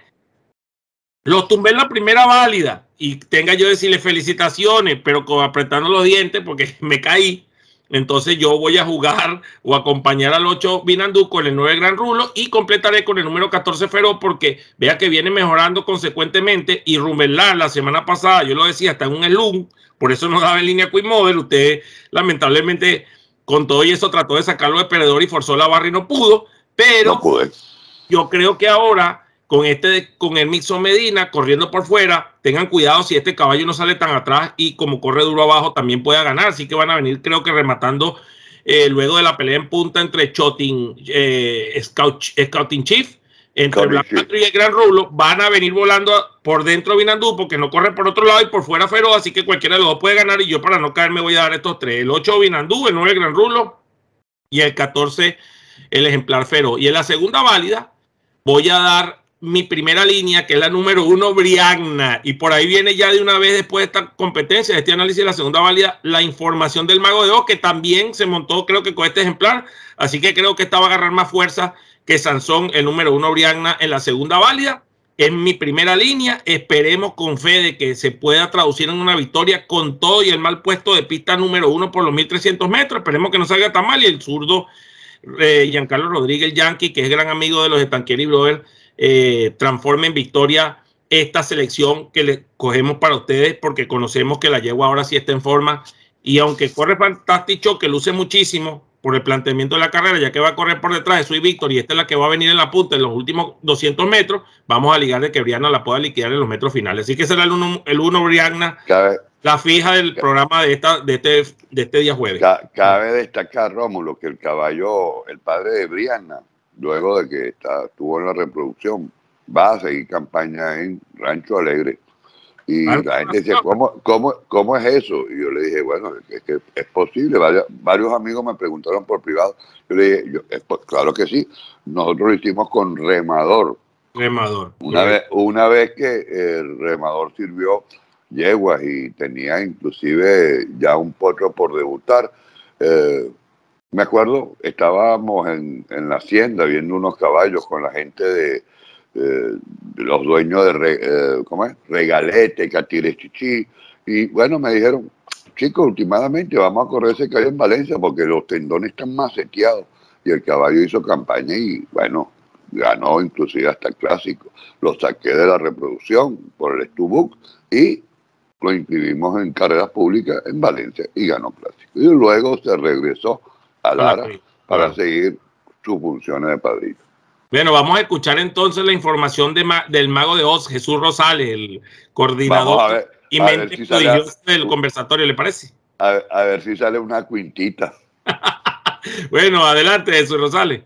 Los tumbé en la primera válida y tenga yo decirle felicitaciones, pero con apretando los dientes porque me caí. Entonces yo voy a jugar o acompañar al ocho Binandú con el nueve Gran Rulo y completaré con el número catorce Feroz porque vea que viene mejorando consecuentemente. Y Rumelar la semana pasada, yo lo decía, está en un slum, por eso no daba en línea Quick Model. Usted lamentablemente con todo y eso trató de sacarlo de perdedor y forzó la barra y no pudo. Pero no pude. Yo creo que ahora con este, con el Mixo Medina corriendo por fuera, tengan cuidado si este caballo no sale tan atrás y como corre duro abajo también pueda ganar. Así que van a venir, creo que rematando eh, luego de la pelea en punta entre Chotin, eh, Scout, Scouting Chief, entre Black Panther y el Gran Rulo, van a venir volando por dentro Binandú porque no corre por otro lado y por fuera Feroz, así que cualquiera de los dos puede ganar. Y yo, para no caerme, voy a dar estos tres: el ocho Binandú, el nueve Gran Rulo y el catorce el ejemplar Feroz. Y en la segunda válida voy a dar mi primera línea, que es la número uno, Brianna, y por ahí viene ya de una vez después de esta competencia, de este análisis de la segunda válida, la información del Mago de Oz, que también se montó, creo que con este ejemplar, así que creo que esta va a agarrar más fuerza que Sansón, el número uno, Brianna, en la segunda válida. Es mi primera línea, esperemos con fe de que se pueda traducir en una victoria con todo y el mal puesto de pista número uno por los mil trescientos metros, esperemos que no salga tan mal, y el zurdo eh, Giancarlo Rodríguez, Yankee, que es gran amigo de los Estanqueri Brothers, Eh, transforme en victoria esta selección que le cogemos para ustedes, porque conocemos que la yegua ahora sí está en forma, y aunque corre fantástico, que luce muchísimo por el planteamiento de la carrera, ya que va a correr por detrás de Sweet Victory, y esta es la que va a venir en la punta en los últimos doscientos metros, vamos a ligar de que Brianna la pueda liquidar en los metros finales. Así que será el uno, el uno Brianna, cabe, la fija del cabe, programa de, esta, de, este, de este día jueves. Cabe destacar, Rómulo, que el caballo, el padre de Brianna, luego de que está, estuvo en la reproducción, va a seguir campaña en Rancho Alegre. Y claro, la gente decía, ¿cómo, cómo, ¿cómo es eso? Y yo le dije, bueno, es que es posible. Varios, varios amigos me preguntaron por privado. Yo le dije, yo, es, claro que sí. Nosotros lo hicimos con remador. Remador. Una, vez, una vez que el remador sirvió yeguas y tenía inclusive ya un potro por debutar, eh, me acuerdo, estábamos en, en la hacienda viendo unos caballos con la gente de, eh, de los dueños de re, eh, ¿cómo es? Regalete, Catirechichi, y bueno, me dijeron, chicos, últimamente vamos a correr ese caballo en Valencia porque los tendones están más seteados, y el caballo hizo campaña y bueno, ganó inclusive hasta el clásico. Lo saqué de la reproducción por el Stubook y lo inscribimos en carreras públicas en Valencia y ganó clásico. Y luego se regresó a Lara okay. para seguir sus funciones de padrino. Bueno, vamos a escuchar entonces la información de ma del Mago de Oz, Jesús Rosales, el coordinador ver, y mente si sale, del uh, conversatorio, ¿le parece? A ver, a ver si sale una quintita. Bueno, adelante, Jesús Rosales.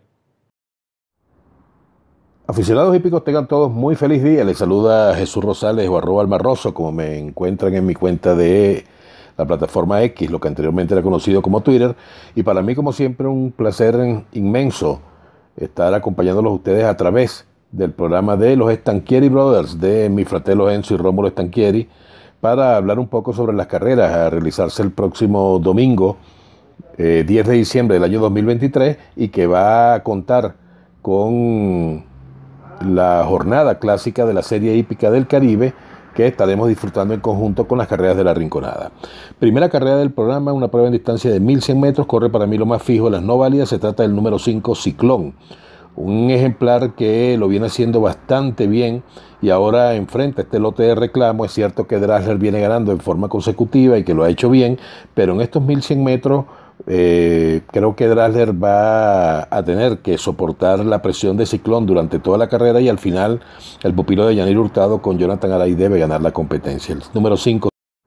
Aficionados hípicos, tengan todos muy feliz día. Les saluda Jesús Rosales o arroba Almarroso, como me encuentran en mi cuenta de la plataforma X, lo que anteriormente era conocido como Twitter. Y para mí, como siempre, un placer inmenso estar acompañándolos a ustedes a través del programa de los Stanchieri Brothers, de mi fratello Enzo y Rómulo Stanchieri, para hablar un poco sobre las carreras a realizarse el próximo domingo, eh, diez de diciembre del año dos mil veintitrés, y que va a contar con la jornada clásica de la Serie Hípica del Caribe, que estaremos disfrutando en conjunto con las carreras de la Rinconada. Primera carrera del programa, una prueba en distancia de mil cien metros, corre para mí lo más fijo de las no válidas, se trata del número cinco, Ciclón, un ejemplar que lo viene haciendo bastante bien y ahora enfrenta este lote de reclamo. Es cierto que Drasler viene ganando en forma consecutiva y que lo ha hecho bien, pero en estos mil cien metros Eh, creo que Drasler va a tener que soportar la presión de Ciclón durante toda la carrera, y al final el pupilo de Yanir Hurtado con Jonathan Aray debe ganar la competencia. El número cinco,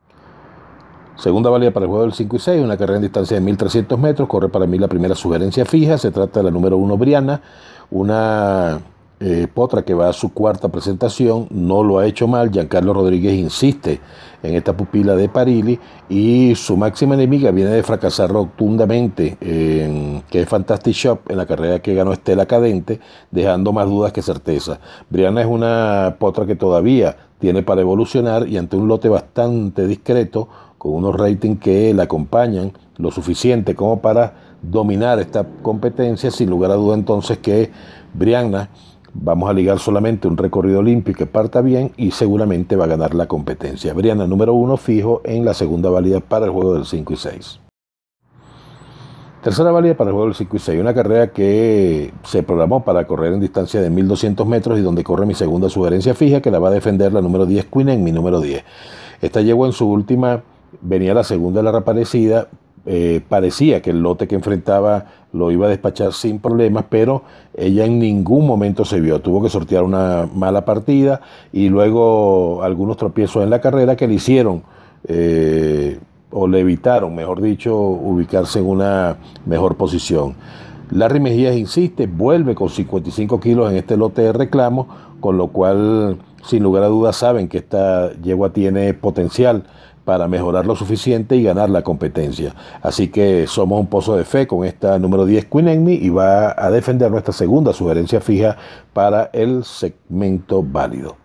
segunda válida para el juego del cinco y seis, una carrera en distancia de mil trescientos metros, corre para mí la primera sugerencia fija, se trata de la número uno, Brianna, una eh, potra que va a su cuarta presentación, no lo ha hecho mal. Giancarlo Rodríguez insiste en esta pupila de Parili, y su máxima enemiga viene de fracasar rotundamente, en, que es Fantastic Shop, en la carrera que ganó Estela Cadente, dejando más dudas que certeza. Brianna es una potra que todavía tiene para evolucionar, y ante un lote bastante discreto, con unos ratings que la acompañan lo suficiente como para dominar esta competencia, sin lugar a duda entonces que Brianna, vamos a ligar solamente un recorrido limpio que parta bien y seguramente va a ganar la competencia. Brianna, número uno, fijo en la segunda válida para el juego del cinco y seis. Tercera válida para el juego del cinco y seis, una carrera que se programó para correr en distancia de mil doscientos metros y donde corre mi segunda sugerencia fija, que la va a defender la número diez, Queen, en mi número diez. Esta llegó en su última, venía la segunda de la reaparecida. Eh, parecía que el lote que enfrentaba lo iba a despachar sin problemas, pero ella en ningún momento se vio, tuvo que sortear una mala partida y luego algunos tropiezos en la carrera que le hicieron eh, o le evitaron, mejor dicho, ubicarse en una mejor posición. Larry Mejías insiste, vuelve con cincuenta y cinco kilos en este lote de reclamo, con lo cual sin lugar a dudas saben que esta yegua tiene potencial para mejorar lo suficiente y ganar la competencia. Así que somos un pozo de fe con esta número diez Queen Enemy y va a defender nuestra segunda sugerencia fija para el segmento válido.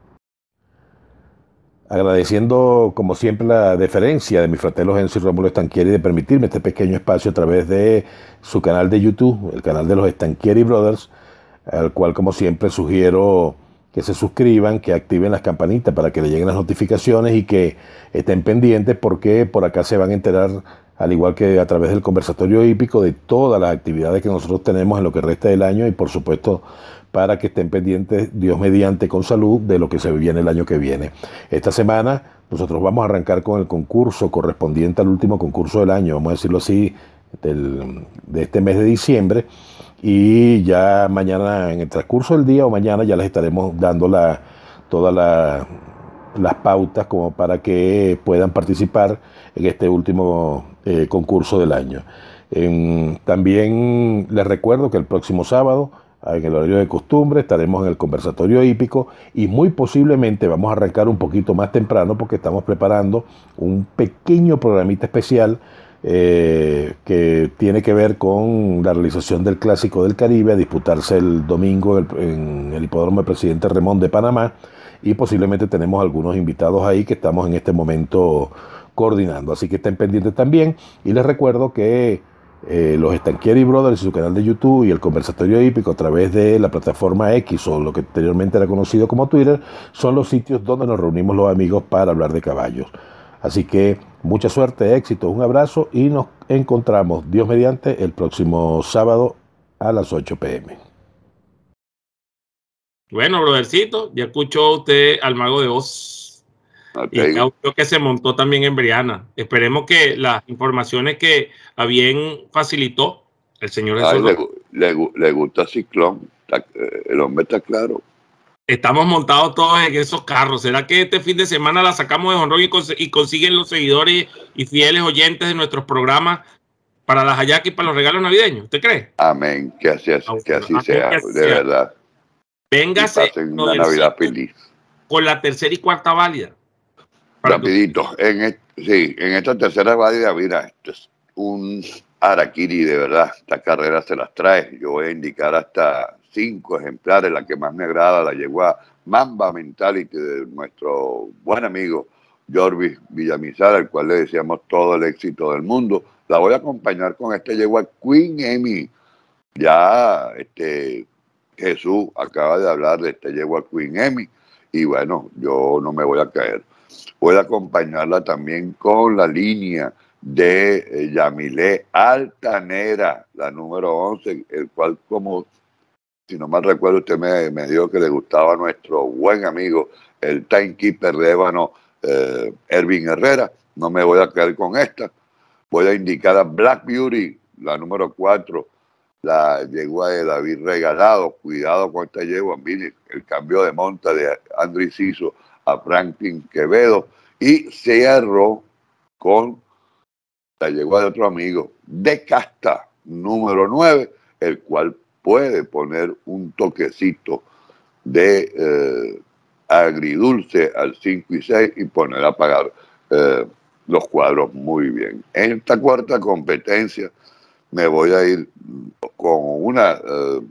Agradeciendo como siempre la deferencia de mis fratellos Enzo y Rómulo Stanchieri de permitirme este pequeño espacio a través de su canal de YouTube, el canal de los Stanchieri Brothers, al cual como siempre sugiero que se suscriban, que activen las campanitas para que le lleguen las notificaciones y que estén pendientes porque por acá se van a enterar, al igual que a través del conversatorio hípico, de todas las actividades que nosotros tenemos en lo que resta del año y por supuesto para que estén pendientes, Dios mediante, con salud, de lo que se viene el año que viene. Esta semana nosotros vamos a arrancar con el concurso correspondiente al último concurso del año, vamos a decirlo así, del, de este mes de diciembre, y ya mañana, en el transcurso del día o mañana, ya les estaremos dando la, todas la, las pautas como para que puedan participar en este último eh, concurso del año. Eh, también les recuerdo que el próximo sábado, en el horario de costumbre, estaremos en el conversatorio hípico y muy posiblemente vamos a arrancar un poquito más temprano porque estamos preparando un pequeño programita especial eh, que tiene que ver con la realización del Clásico del Caribe a disputarse el domingo en el, en el hipódromo del Presidente Remón de Panamá, y posiblemente tenemos algunos invitados ahí que estamos en este momento coordinando, así que estén pendientes también. Y les recuerdo que Eh, los Stanchieri Brothers y su canal de YouTube y el conversatorio hípico a través de la plataforma X o lo que anteriormente era conocido como Twitter son los sitios donde nos reunimos los amigos para hablar de caballos. Así que mucha suerte, éxito, un abrazo y nos encontramos, Dios mediante, el próximo sábado a las ocho p m Bueno, brothercito, ya escuchó usted al Mago de Oz. Okay. Y el audio que se montó también en Briana. Esperemos que las informaciones que a bien facilitó el señor Ay, le, le, le gusta Ciclón, el hombre está claro. Estamos montados todos en esos carros. ¿Será que este fin de semana la sacamos de honor y, cons y consiguen los seguidores y fieles oyentes de nuestros programas para las hallacas y para los regalos navideños? ¿Usted cree? Amén, que así, es, que así Amén, sea, que así de sea. verdad. Véngase una Navidad feliz con la tercera y cuarta válida. Rapidito, en, el, sí, en esta tercera válida, mira, esto es un araquiri de verdad, esta carrera se las trae, yo voy a indicar hasta cinco ejemplares, la que más me agrada, la yegua Mamba Mentality de nuestro buen amigo Jorvis Villamizar, al cual le deseamos todo el éxito del mundo. La voy a acompañar con esta yegua Queen Emmy, ya este Jesús acaba de hablar de esta yegua Queen Emmy, y bueno, yo no me voy a caer. Voy a acompañarla también con la línea de eh, Yamilé Altanera, la número once, el cual, como si no mal recuerdo, usted me, me dijo que le gustaba a nuestro buen amigo, el timekeeper de Ébano, eh, Ervin Herrera. No me voy a caer con esta. Voy a indicar a Black Beauty, la número cuatro, la yegua de David Regalado. Cuidado con esta yegua, mire, el cambio de monta de Andrés Ciso a Franklin Quevedo, y cierro con la yegua de otro amigo de Casta, número nueve, el cual puede poner un toquecito de eh, agridulce al cinco y seis y poner a pagar eh, los cuadros muy bien. En esta cuarta competencia me voy a ir con una eh,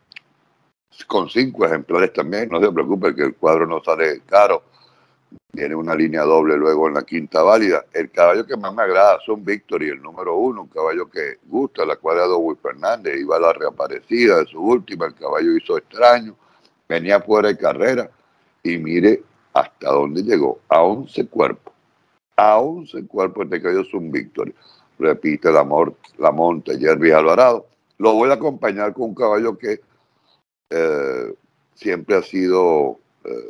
con cinco ejemplares también, no se preocupe que el cuadro no sale caro, tiene una línea doble luego en la quinta válida. El caballo que más me agrada son Victory, el número uno, un caballo que gusta, la cuadra de Will Fernández, iba a la reaparecida de su última, el caballo hizo extraño, venía fuera de carrera, y mire hasta dónde llegó, a once cuerpos, a once cuerpos este caballo es un Victory. Repite la, la monta Jervis Alvarado. Lo voy a acompañar con un caballo que Eh, siempre ha sido eh,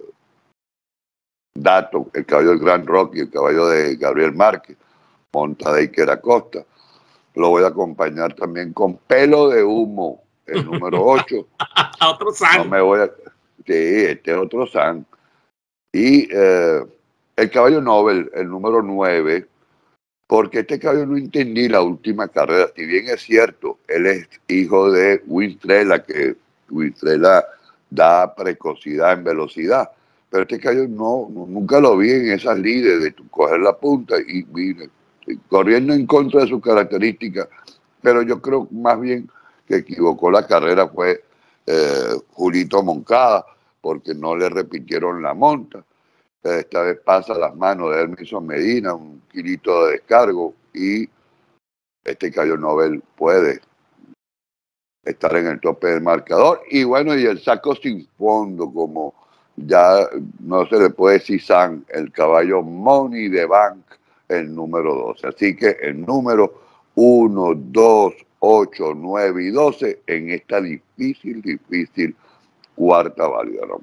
dato, el caballo del Gran Rocky, el caballo de Gabriel Márquez, monta de Iker Acosta. Lo voy a acompañar también con Pelo de Humo, el número ocho. Otro San. No me voy a, sí, este es otro San. Y eh, el caballo Nobel, el número nueve, porque este caballo no entendí la última carrera. Si bien es cierto, él es hijo de Winstrela, que Winstrela da precocidad en velocidad, pero este caballo no, no, nunca lo vi en esas lides de coger la punta y, y, y corriendo en contra de sus características. Pero yo creo más bien que equivocó la carrera fue eh, Julito Moncada, porque no le repitieron la monta. Esta vez pasa las manos de Hermison Medina, un kilito de descargo, y este caballo Nobel puede estar en el tope del marcador. Y bueno, y el saco sin fondo, como ya no se le puede decir San, el caballo Money de Bank, el número doce. Así que el número uno, dos, ocho, nueve y doce en esta difícil, difícil cuarta válida, ¿no?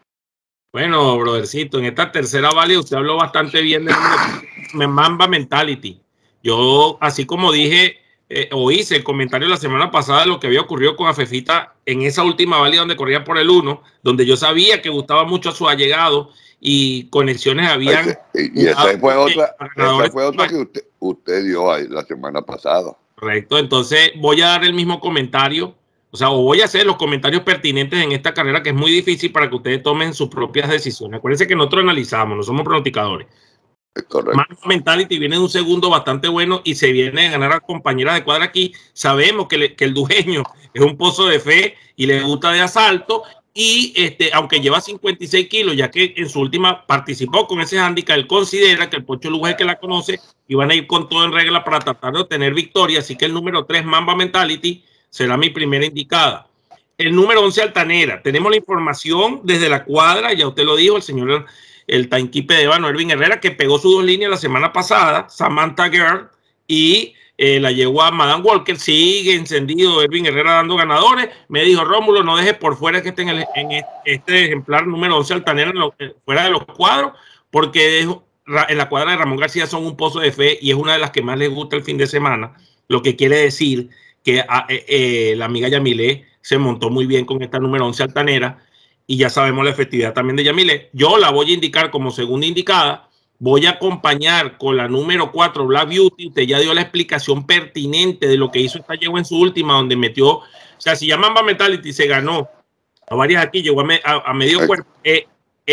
Bueno, brothercito, en esta tercera válida usted habló bastante bien de Mamba Mentality. Yo, así como dije, eh, o hice el comentario la semana pasada de lo que había ocurrido con Afefita en esa última válida donde corría por el uno, donde yo sabía que gustaba mucho a su allegado y conexiones habían. Y, y esa fue otra, esa fue otra que usted, usted dio ahí la semana pasada. Correcto, entonces voy a dar el mismo comentario, o sea, o voy a hacer los comentarios pertinentes en esta carrera que es muy difícil para que ustedes tomen sus propias decisiones. Acuérdense que nosotros analizamos, no somos pronosticadores. Es correcto. Mamba Mentality viene de un segundo bastante bueno y se viene a ganar a compañeras de cuadra aquí. Sabemos que, le, que el dueño es un pozo de fe y le gusta de asalto. Y este, aunque lleva cincuenta y seis kilos, ya que en su última participó con ese handicap, él considera que el Pocho Lugo es el que la conoce y van a ir con todo en regla para tratar de obtener victoria. Así que el número tres, Mamba Mentality, será mi primera indicada. El número once, Altanera. Tenemos la información desde la cuadra, ya usted lo dijo, el señor, el Tainquipe de Ébano, Ervin Herrera, que pegó sus dos líneas la semana pasada, Samantha Girl, y Eh, la llevó a Madame Walker, sigue encendido Ervin Herrera dando ganadores. Me dijo, Rómulo, no dejes por fuera que esté en, el, en este ejemplar número once Altanera lo, fuera de los cuadros, porque es, en la cuadra de Ramón García son un pozo de fe y es una de las que más les gusta el fin de semana, lo que quiere decir que a, eh, eh, la amiga Yamilé se montó muy bien con esta número once Altanera y ya sabemos la efectividad también de Yamilé. Yo la voy a indicar como segunda indicada. Voy a acompañar con la número cuatro, Black Beauty. Usted ya dio la explicación pertinente de lo que hizo esta yegua en su última, donde metió, o sea, si ya Mamba Mentality se ganó a varias aquí, llegó a, me, a, a medio cuerpo, eh,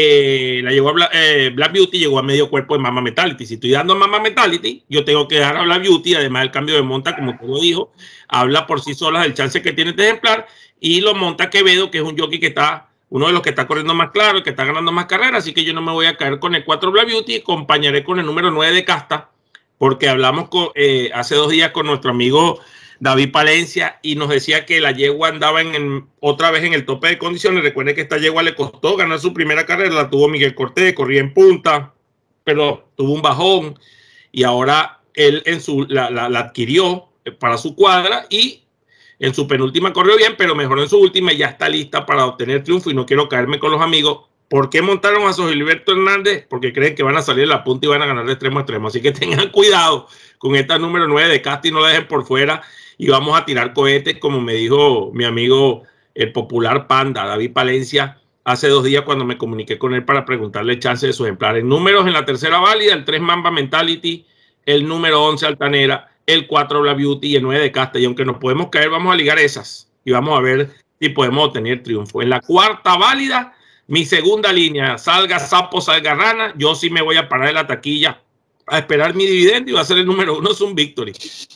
eh, la llegó a Black, eh, Black Beauty, llegó a medio cuerpo de Mamba Mentality. Si estoy dando a Mamba Mentality, yo tengo que dar a Black Beauty, además del cambio de monta, como usted lo dijo, habla por sí sola del chance que tiene este ejemplar, y lo monta Quevedo, que es un jockey que está uno de los que está corriendo más claro, que está ganando más carreras, así que yo no me voy a caer con el cuatro Black Beauty, acompañaré con el número nueve de Casta, porque hablamos con, eh, hace dos días con nuestro amigo David Palencia y nos decía que la yegua andaba en, en, otra vez en el tope de condiciones. Recuerde que esta yegua le costó ganar su primera carrera, la tuvo Miguel Cortés, corría en punta, pero tuvo un bajón y ahora él en su, la, la, la adquirió para su cuadra y en su penúltima corrió bien, pero mejoró en su última y ya está lista para obtener triunfo y no quiero caerme con los amigos. ¿Por qué montaron a Gilberto Hernández? Porque creen que van a salir de la punta y van a ganar de extremo a extremo. Así que tengan cuidado con esta número nueve de Casti, no la dejen por fuera y vamos a tirar cohetes, como me dijo mi amigo el popular Panda, David Palencia, hace dos días cuando me comuniqué con él para preguntarle chance de sus ejemplares. Números en la tercera válida, el tres Mamba Mentality, el número once Altanera, el cuatro Black Beauty y el nueve de Casta. Y aunque nos podemos caer, vamos a ligar esas y vamos a ver si podemos obtener triunfo. En la cuarta válida, mi segunda línea, salga sapo, salga rana. Yo sí me voy a parar en la taquilla a esperar mi dividendo y va a ser el número uno, es un Victory.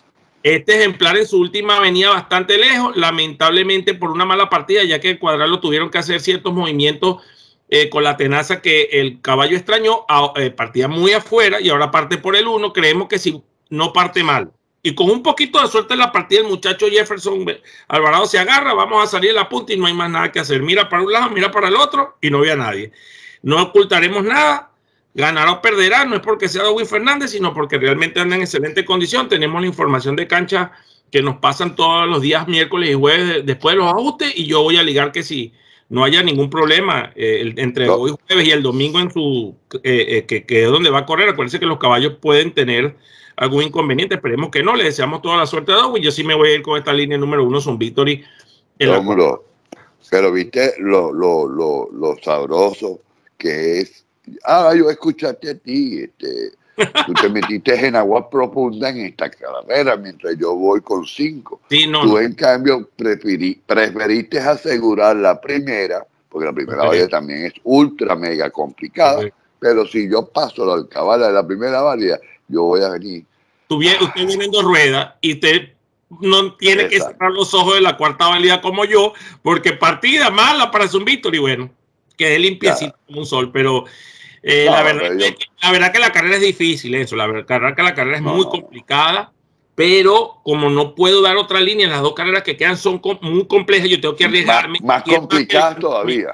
Este ejemplar en su última venía bastante lejos, lamentablemente por una mala partida, ya que el cuadral lo tuvieron que hacer ciertos movimientos eh, con la tenaza que el caballo extrañó, a, eh, partía muy afuera y ahora parte por el uno. Creemos que si no parte mal y con un poquito de suerte en la partida, el muchacho Jefferson Alvarado se agarra, vamos a salir de la punta y no hay más nada que hacer. Mira para un lado, mira para el otro y no ve a nadie. No ocultaremos nada, ganará o perderá, no es porque sea David Fernández, sino porque realmente anda en excelente condición. Tenemos la información de cancha que nos pasan todos los días, miércoles y jueves, después de los ajustes, y yo voy a ligar que si no haya ningún problema eh, entre no. hoy jueves y el domingo en su eh, eh, que, que es donde va a correr. Acuérdense que los caballos pueden tener algún inconveniente, esperemos que no, le deseamos toda la suerte a Dogui. Yo sí me voy a ir con esta línea número uno, son Victory. Pero, pero viste lo, lo, lo, lo sabroso que es. Ah, yo escuchaste a ti, este, tú te metiste en agua profunda en esta carrera mientras yo voy con cinco. Sí, no, tú no. en cambio preferí, preferiste asegurar la primera porque la primera Okay. válida también es ultra mega complicada, okay. Pero si yo paso la alcabala de la primera válida, yo voy a venir. Tú viene, ah. Usted viene en dos ruedas y usted no tiene Exacto. que cerrar los ojos de la cuarta válida como yo, porque partida mala para un Victory, bueno, quedé limpiecito como un sol, pero... Eh, no, la, verdad pero yo... que, la verdad que la carrera es difícil, eso, la verdad que la carrera es no, muy no. complicada, pero como no puedo dar otra línea, las dos carreras que quedan son com muy complejas, yo tengo que arriesgarme. Más, más complicadas todavía.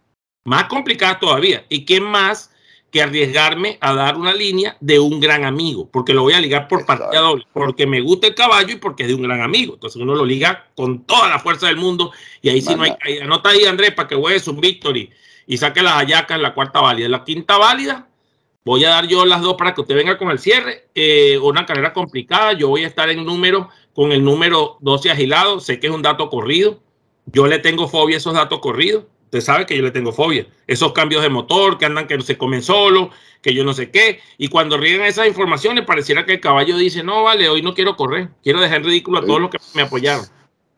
Más complicadas todavía. ¿Y qué más que arriesgarme a dar una línea de un gran amigo? Porque lo voy a ligar por Exacto. partida doble, porque me gusta el caballo y porque es de un gran amigo. Entonces uno lo liga con toda la fuerza del mundo y ahí sí no hay caída. Anota ahí, Andrés, para que juegues un Victory y saque las hallacas en la cuarta válida. En la quinta válida voy a dar yo las dos para que usted venga con el cierre. Eh, una carrera complicada. Yo voy a estar en número con el número doce agilado. Sé que es un dato corrido. Yo le tengo fobia a esos datos corridos. Usted sabe que yo le tengo fobia. Esos cambios de motor que andan que no se comen solo, que yo no sé qué. Y cuando riegan esas informaciones, pareciera que el caballo dice, no, vale, hoy no quiero correr. Quiero dejar en ridículo a todos los que me apoyaron.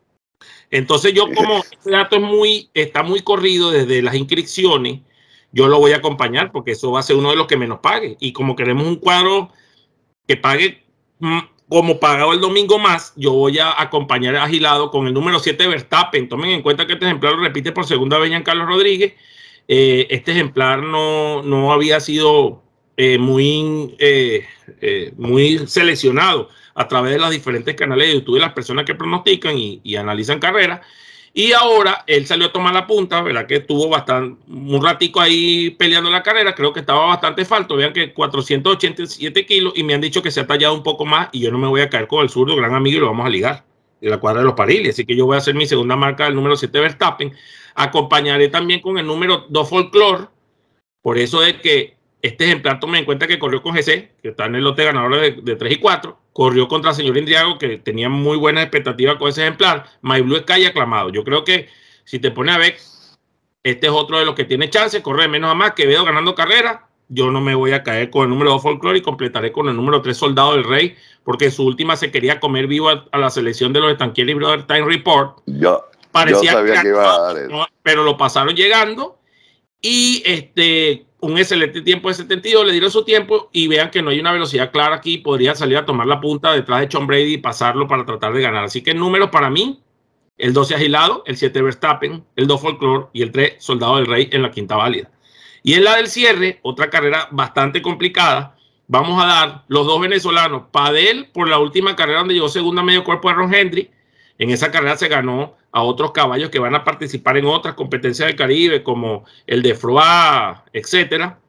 Entonces yo, como este dato es muy, está muy corrido desde las inscripciones, yo lo voy a acompañar porque eso va a ser uno de los que menos pague. Y como queremos un cuadro que pague mmm, como pagado el domingo más, yo voy a acompañar a Agilado con el número siete Verstappen. Tomen en cuenta que este ejemplar lo repite por segunda vez Giancarlo Rodríguez. Eh, este ejemplar no, no había sido eh, muy, eh, eh, muy seleccionado a través de los diferentes canales de YouTube de las personas que pronostican y, y analizan carreras. Y ahora él salió a tomar la punta, ¿verdad? Que estuvo bastante, un ratico ahí peleando la carrera. Creo que estaba bastante falto. Vean que cuatrocientos ochenta y siete kilos y me han dicho que se ha tallado un poco más y yo no me voy a caer con el zurdo, gran amigo, y lo vamos a ligar de la cuadra de los Parrilli. Así que yo voy a hacer mi segunda marca del número siete Verstappen. Acompañaré también con el número dos Folklore. Por eso es que este ejemplar, tomen en cuenta que corrió con G C, que está en el lote ganador de, de tres y cuatro. Corrió contra el señor Indriago, que tenía muy buenas expectativas con ese ejemplar. My Blue Sky aclamado. Yo creo que si te pones a ver, este es otro de los que tiene chance. Corre de menos a más. Quevedo ganando carrera. Yo no me voy a caer con el número dos Folklore y completaré con el número tres Soldado del Rey, porque en su última se quería comer vivo a, a la selección de los Stanquieri Brothers Time Report. Yo, Parecía yo sabía que, que iba a dar no, eso. No, pero lo pasaron llegando y este... un excelente tiempo de setenta y dos, le dieron su tiempo y vean que no hay una velocidad clara aquí, podría salir a tomar la punta detrás de Tom Brady y pasarlo para tratar de ganar. Así que el número para mí, el doce Agilado, el siete Verstappen, el dos Folklore y el tres Soldado del Rey en la quinta válida. Y en la del cierre, otra carrera bastante complicada, vamos a dar los dos venezolanos, Padel por la última carrera donde llegó segunda medio cuerpo de Ron Hendry. En esa carrera se ganó a otros caballos que van a participar en otras competencias del Caribe, como el de Froa, etcétera.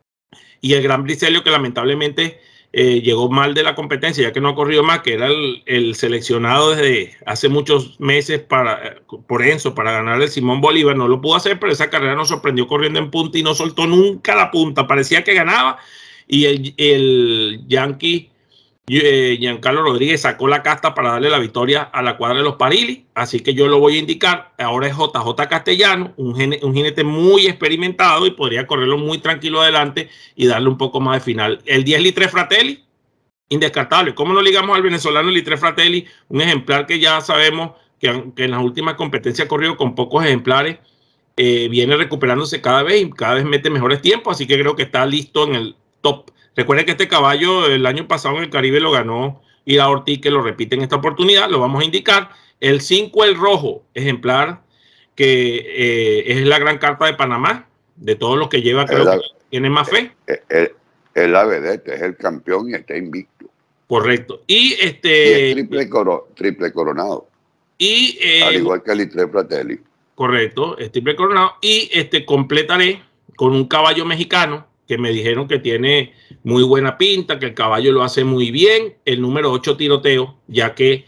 Y el Gran Bricelio, que lamentablemente eh, llegó mal de la competencia, ya que no ha corrido más, que era el, el seleccionado desde hace muchos meses para, por Enzo para ganar el Simón Bolívar. No lo pudo hacer, pero esa carrera nos sorprendió corriendo en punta y no soltó nunca la punta. Parecía que ganaba y el, el Yankee... Eh, Giancarlo Rodríguez sacó la casta para darle la victoria a la cuadra de los Parrilli, así que yo lo voy a indicar. Ahora es J J Castellano, un, gene, un jinete muy experimentado y podría correrlo muy tranquilo adelante y darle un poco más de final. El diez Litre Fratelli, indescartable. ¿Cómo no ligamos al venezolano Litre Fratelli? Un ejemplar que ya sabemos que, que en las últimas competencias ha corrido con pocos ejemplares, eh, viene recuperándose cada vez y cada vez mete mejores tiempos, así que creo que está listo en el top. Recuerden que este caballo el año pasado en el Caribe lo ganó Ira Ortiz, que lo repite en esta oportunidad. Lo vamos a indicar. El cinco, el rojo, ejemplar que eh, es la gran carta de Panamá. De todos los que lleva, creo la, que tiene más fe. Es la vedette, es el campeón y está invicto. Correcto. Y este. Y es triple, coro, triple coronado. Y, eh, al igual que el Litre Fratelli. Correcto, es triple coronado. Y este completaré con un caballo mexicano que me dijeron que tiene muy buena pinta, que el caballo lo hace muy bien, el número ocho Tiroteo, ya que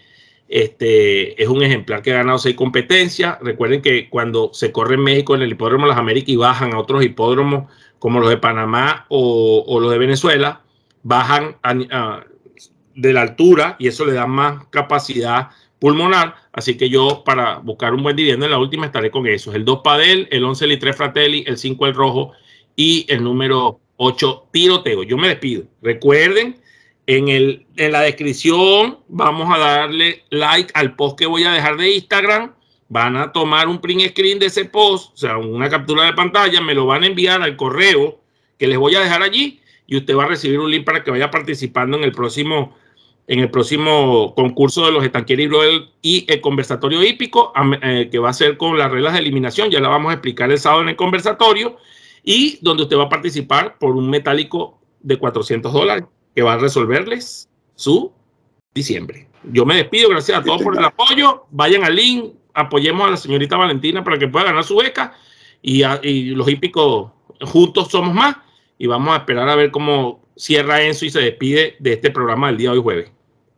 este es un ejemplar que ha ganado seis competencias. Recuerden que cuando se corre en México en el hipódromo de las Américas y bajan a otros hipódromos como los de Panamá o, o los de Venezuela, bajan a, a, de la altura y eso le da más capacidad pulmonar. Así que yo, para buscar un buen dividendo en la última, estaré con esos: el dos Padel, el once Litre Fratelli, el cinco el rojo y el número ocho Tiroteo. Yo me despido. Recuerden, en, el, en la descripción vamos a darle like al post que voy a dejar de Instagram van a tomar un print screen de ese post, o sea, una captura de pantalla, me lo van a enviar al correo que les voy a dejar allí y usted va a recibir un link para que vaya participando en el próximo, en el próximo concurso de los estanqueros y el conversatorio hípico, eh, que va a ser con las reglas de eliminación. Ya la vamos a explicar el sábado en el conversatorio, y donde usted va a participar por un metálico de cuatrocientos dólares que va a resolverles su diciembre. Yo me despido, gracias a todos por el apoyo. Vayan al link, apoyemos a la señorita Valentina para que pueda ganar su beca, y, a, y los hípicos juntos somos más, y vamos a esperar a ver cómo cierra Enzo y se despide de este programa del día de hoy jueves.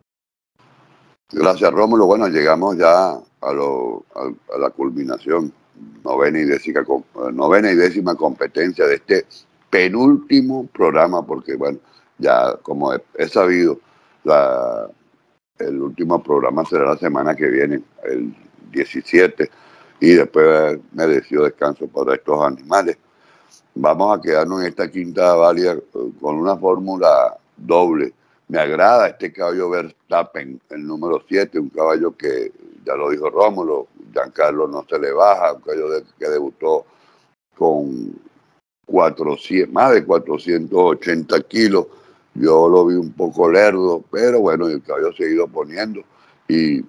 Gracias, Rómulo. Bueno, llegamos ya a, lo, a, a la culminación, novena y, décima, novena y décima competencia de este penúltimo programa, porque bueno, ya como he, he sabido, la, el último programa será la semana que viene, el diecisiete, y después merecido descanso para estos animales. Vamos a quedarnos en esta quinta válida con una fórmula doble. Me agrada este caballo Verstappen, el número siete, un caballo que, ya lo dijo Rómulo, Giancarlo no se le baja, un caballo de, que debutó con cuatrocientos, más de cuatrocientos ochenta kilos. Yo lo vi un poco lerdo, pero bueno, el caballo se ha ido poniendo, y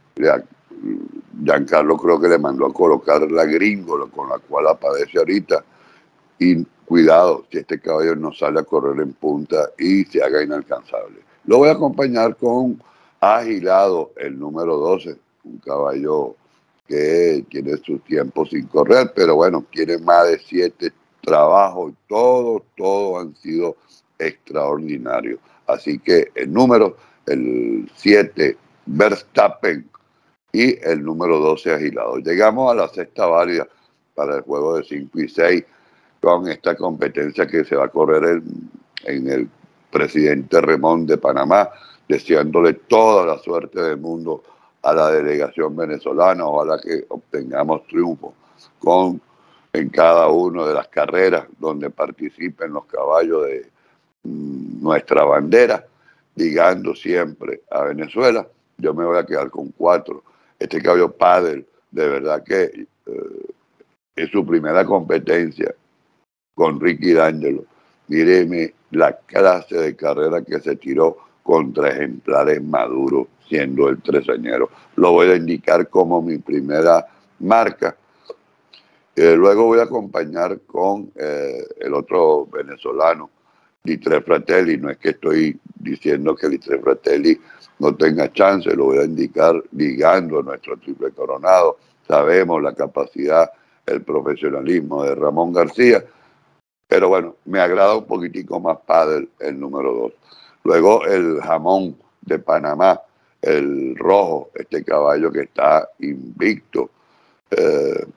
Giancarlo creo que le mandó a colocar la gringola con la cual aparece ahorita. Y cuidado, si este caballo no sale a correr en punta y se haga inalcanzable. Lo voy a acompañar con Agilado, el número doce, un caballo que tiene su tiempo sin correr, pero bueno, tiene más de siete trabajos, todos, todos han sido extraordinarios. Así que el número, el siete, Verstappen, y el número doce, Agilado. Llegamos a la sexta válida para el juego de cinco y seis, con esta competencia que se va a correr en, en el Presidente Remón de Panamá, deseándole toda la suerte del mundo a la delegación venezolana. Ojalá que obtengamos triunfo con, en cada una de las carreras donde participen los caballos de mm, nuestra bandera, ligando siempre a Venezuela. Yo me voy a quedar con cuatro. Este caballo Padel, de verdad que eh, es su primera competencia con Ricky D'Angelo. Míreme la clase de carrera que se tiró contra ejemplares maduros, siendo el tresañero. Lo voy a indicar como mi primera marca. Eh, luego voy a acompañar con eh, el otro venezolano, Litre Fratelli. No es que estoy diciendo que Litre Fratelli no tenga chance, lo voy a indicar ligando a nuestro triple coronado. Sabemos la capacidad, el profesionalismo de Ramón García, pero bueno, me agrada un poquitico más Padel, el número dos. Luego el Jamón de Panamá, el rojo, este caballo que está invicto. Eh,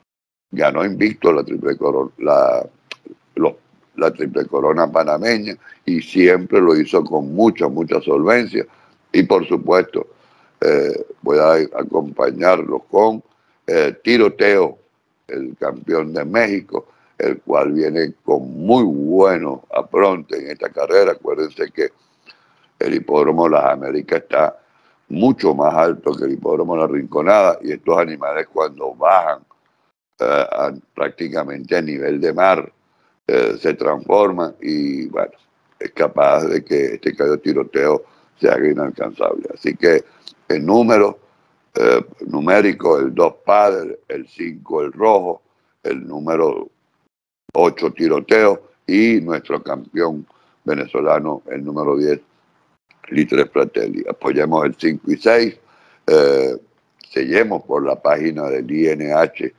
ganó invicto la triple corona, la, los, la triple corona panameña, y siempre lo hizo con mucha, mucha solvencia. Y por supuesto, eh, voy a acompañarlo con eh, Tiroteo, el campeón de México, el cual viene con muy buenos aprontes en esta carrera. Acuérdense que el hipódromo de las Américas está mucho más alto que el hipódromo de la Rinconada, y estos animales cuando bajan eh, a, prácticamente a nivel de mar eh, se transforman, y bueno, es capaz de que este caballo Tiroteo se haga inalcanzable. Así que el número eh, numérico, el dos Padel, el cinco el rojo, el número ocho Tiroteo, y nuestro campeón venezolano, el número diez, Litre Fratelli. Apoyemos el cinco y seis, eh, sellemos por la página del I N H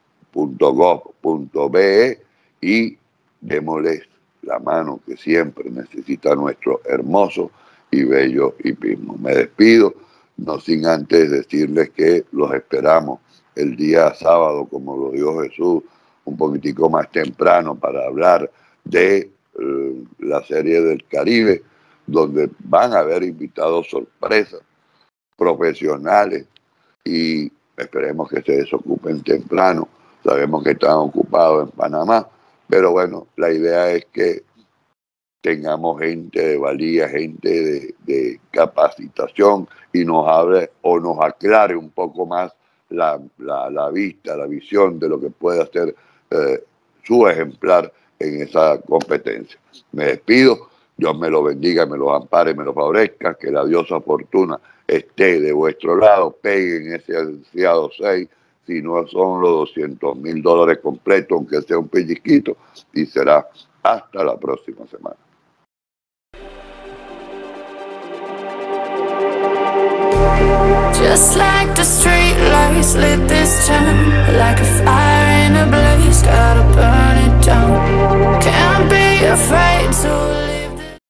punto gov punto be y démosles la mano que siempre necesita nuestro hermoso y bello hipismo. Me despido, no sin antes decirles que los esperamos el día sábado, como lo dijo Jesús, un poquitico más temprano, para hablar de eh, la Serie del Caribe, donde van a haber invitados sorpresas, profesionales, y esperemos que se desocupen temprano. Sabemos que están ocupados en Panamá, pero bueno, la idea es que tengamos gente de valía, gente de, de capacitación, y nos hable o nos aclare un poco más la, la, la vista, la visión de lo que puede hacer eh, su ejemplar en esa competencia. Me despido, Dios me lo bendiga, me lo ampare, me lo favorezca, que la diosa fortuna esté de vuestro lado, peguen ese ansiado seis, si no son los doscientos mil dólares completos, aunque sea un pellizquito, y será hasta la próxima semana. Just like the street lights lit this town, like a fire in a blaze, gotta burn it down.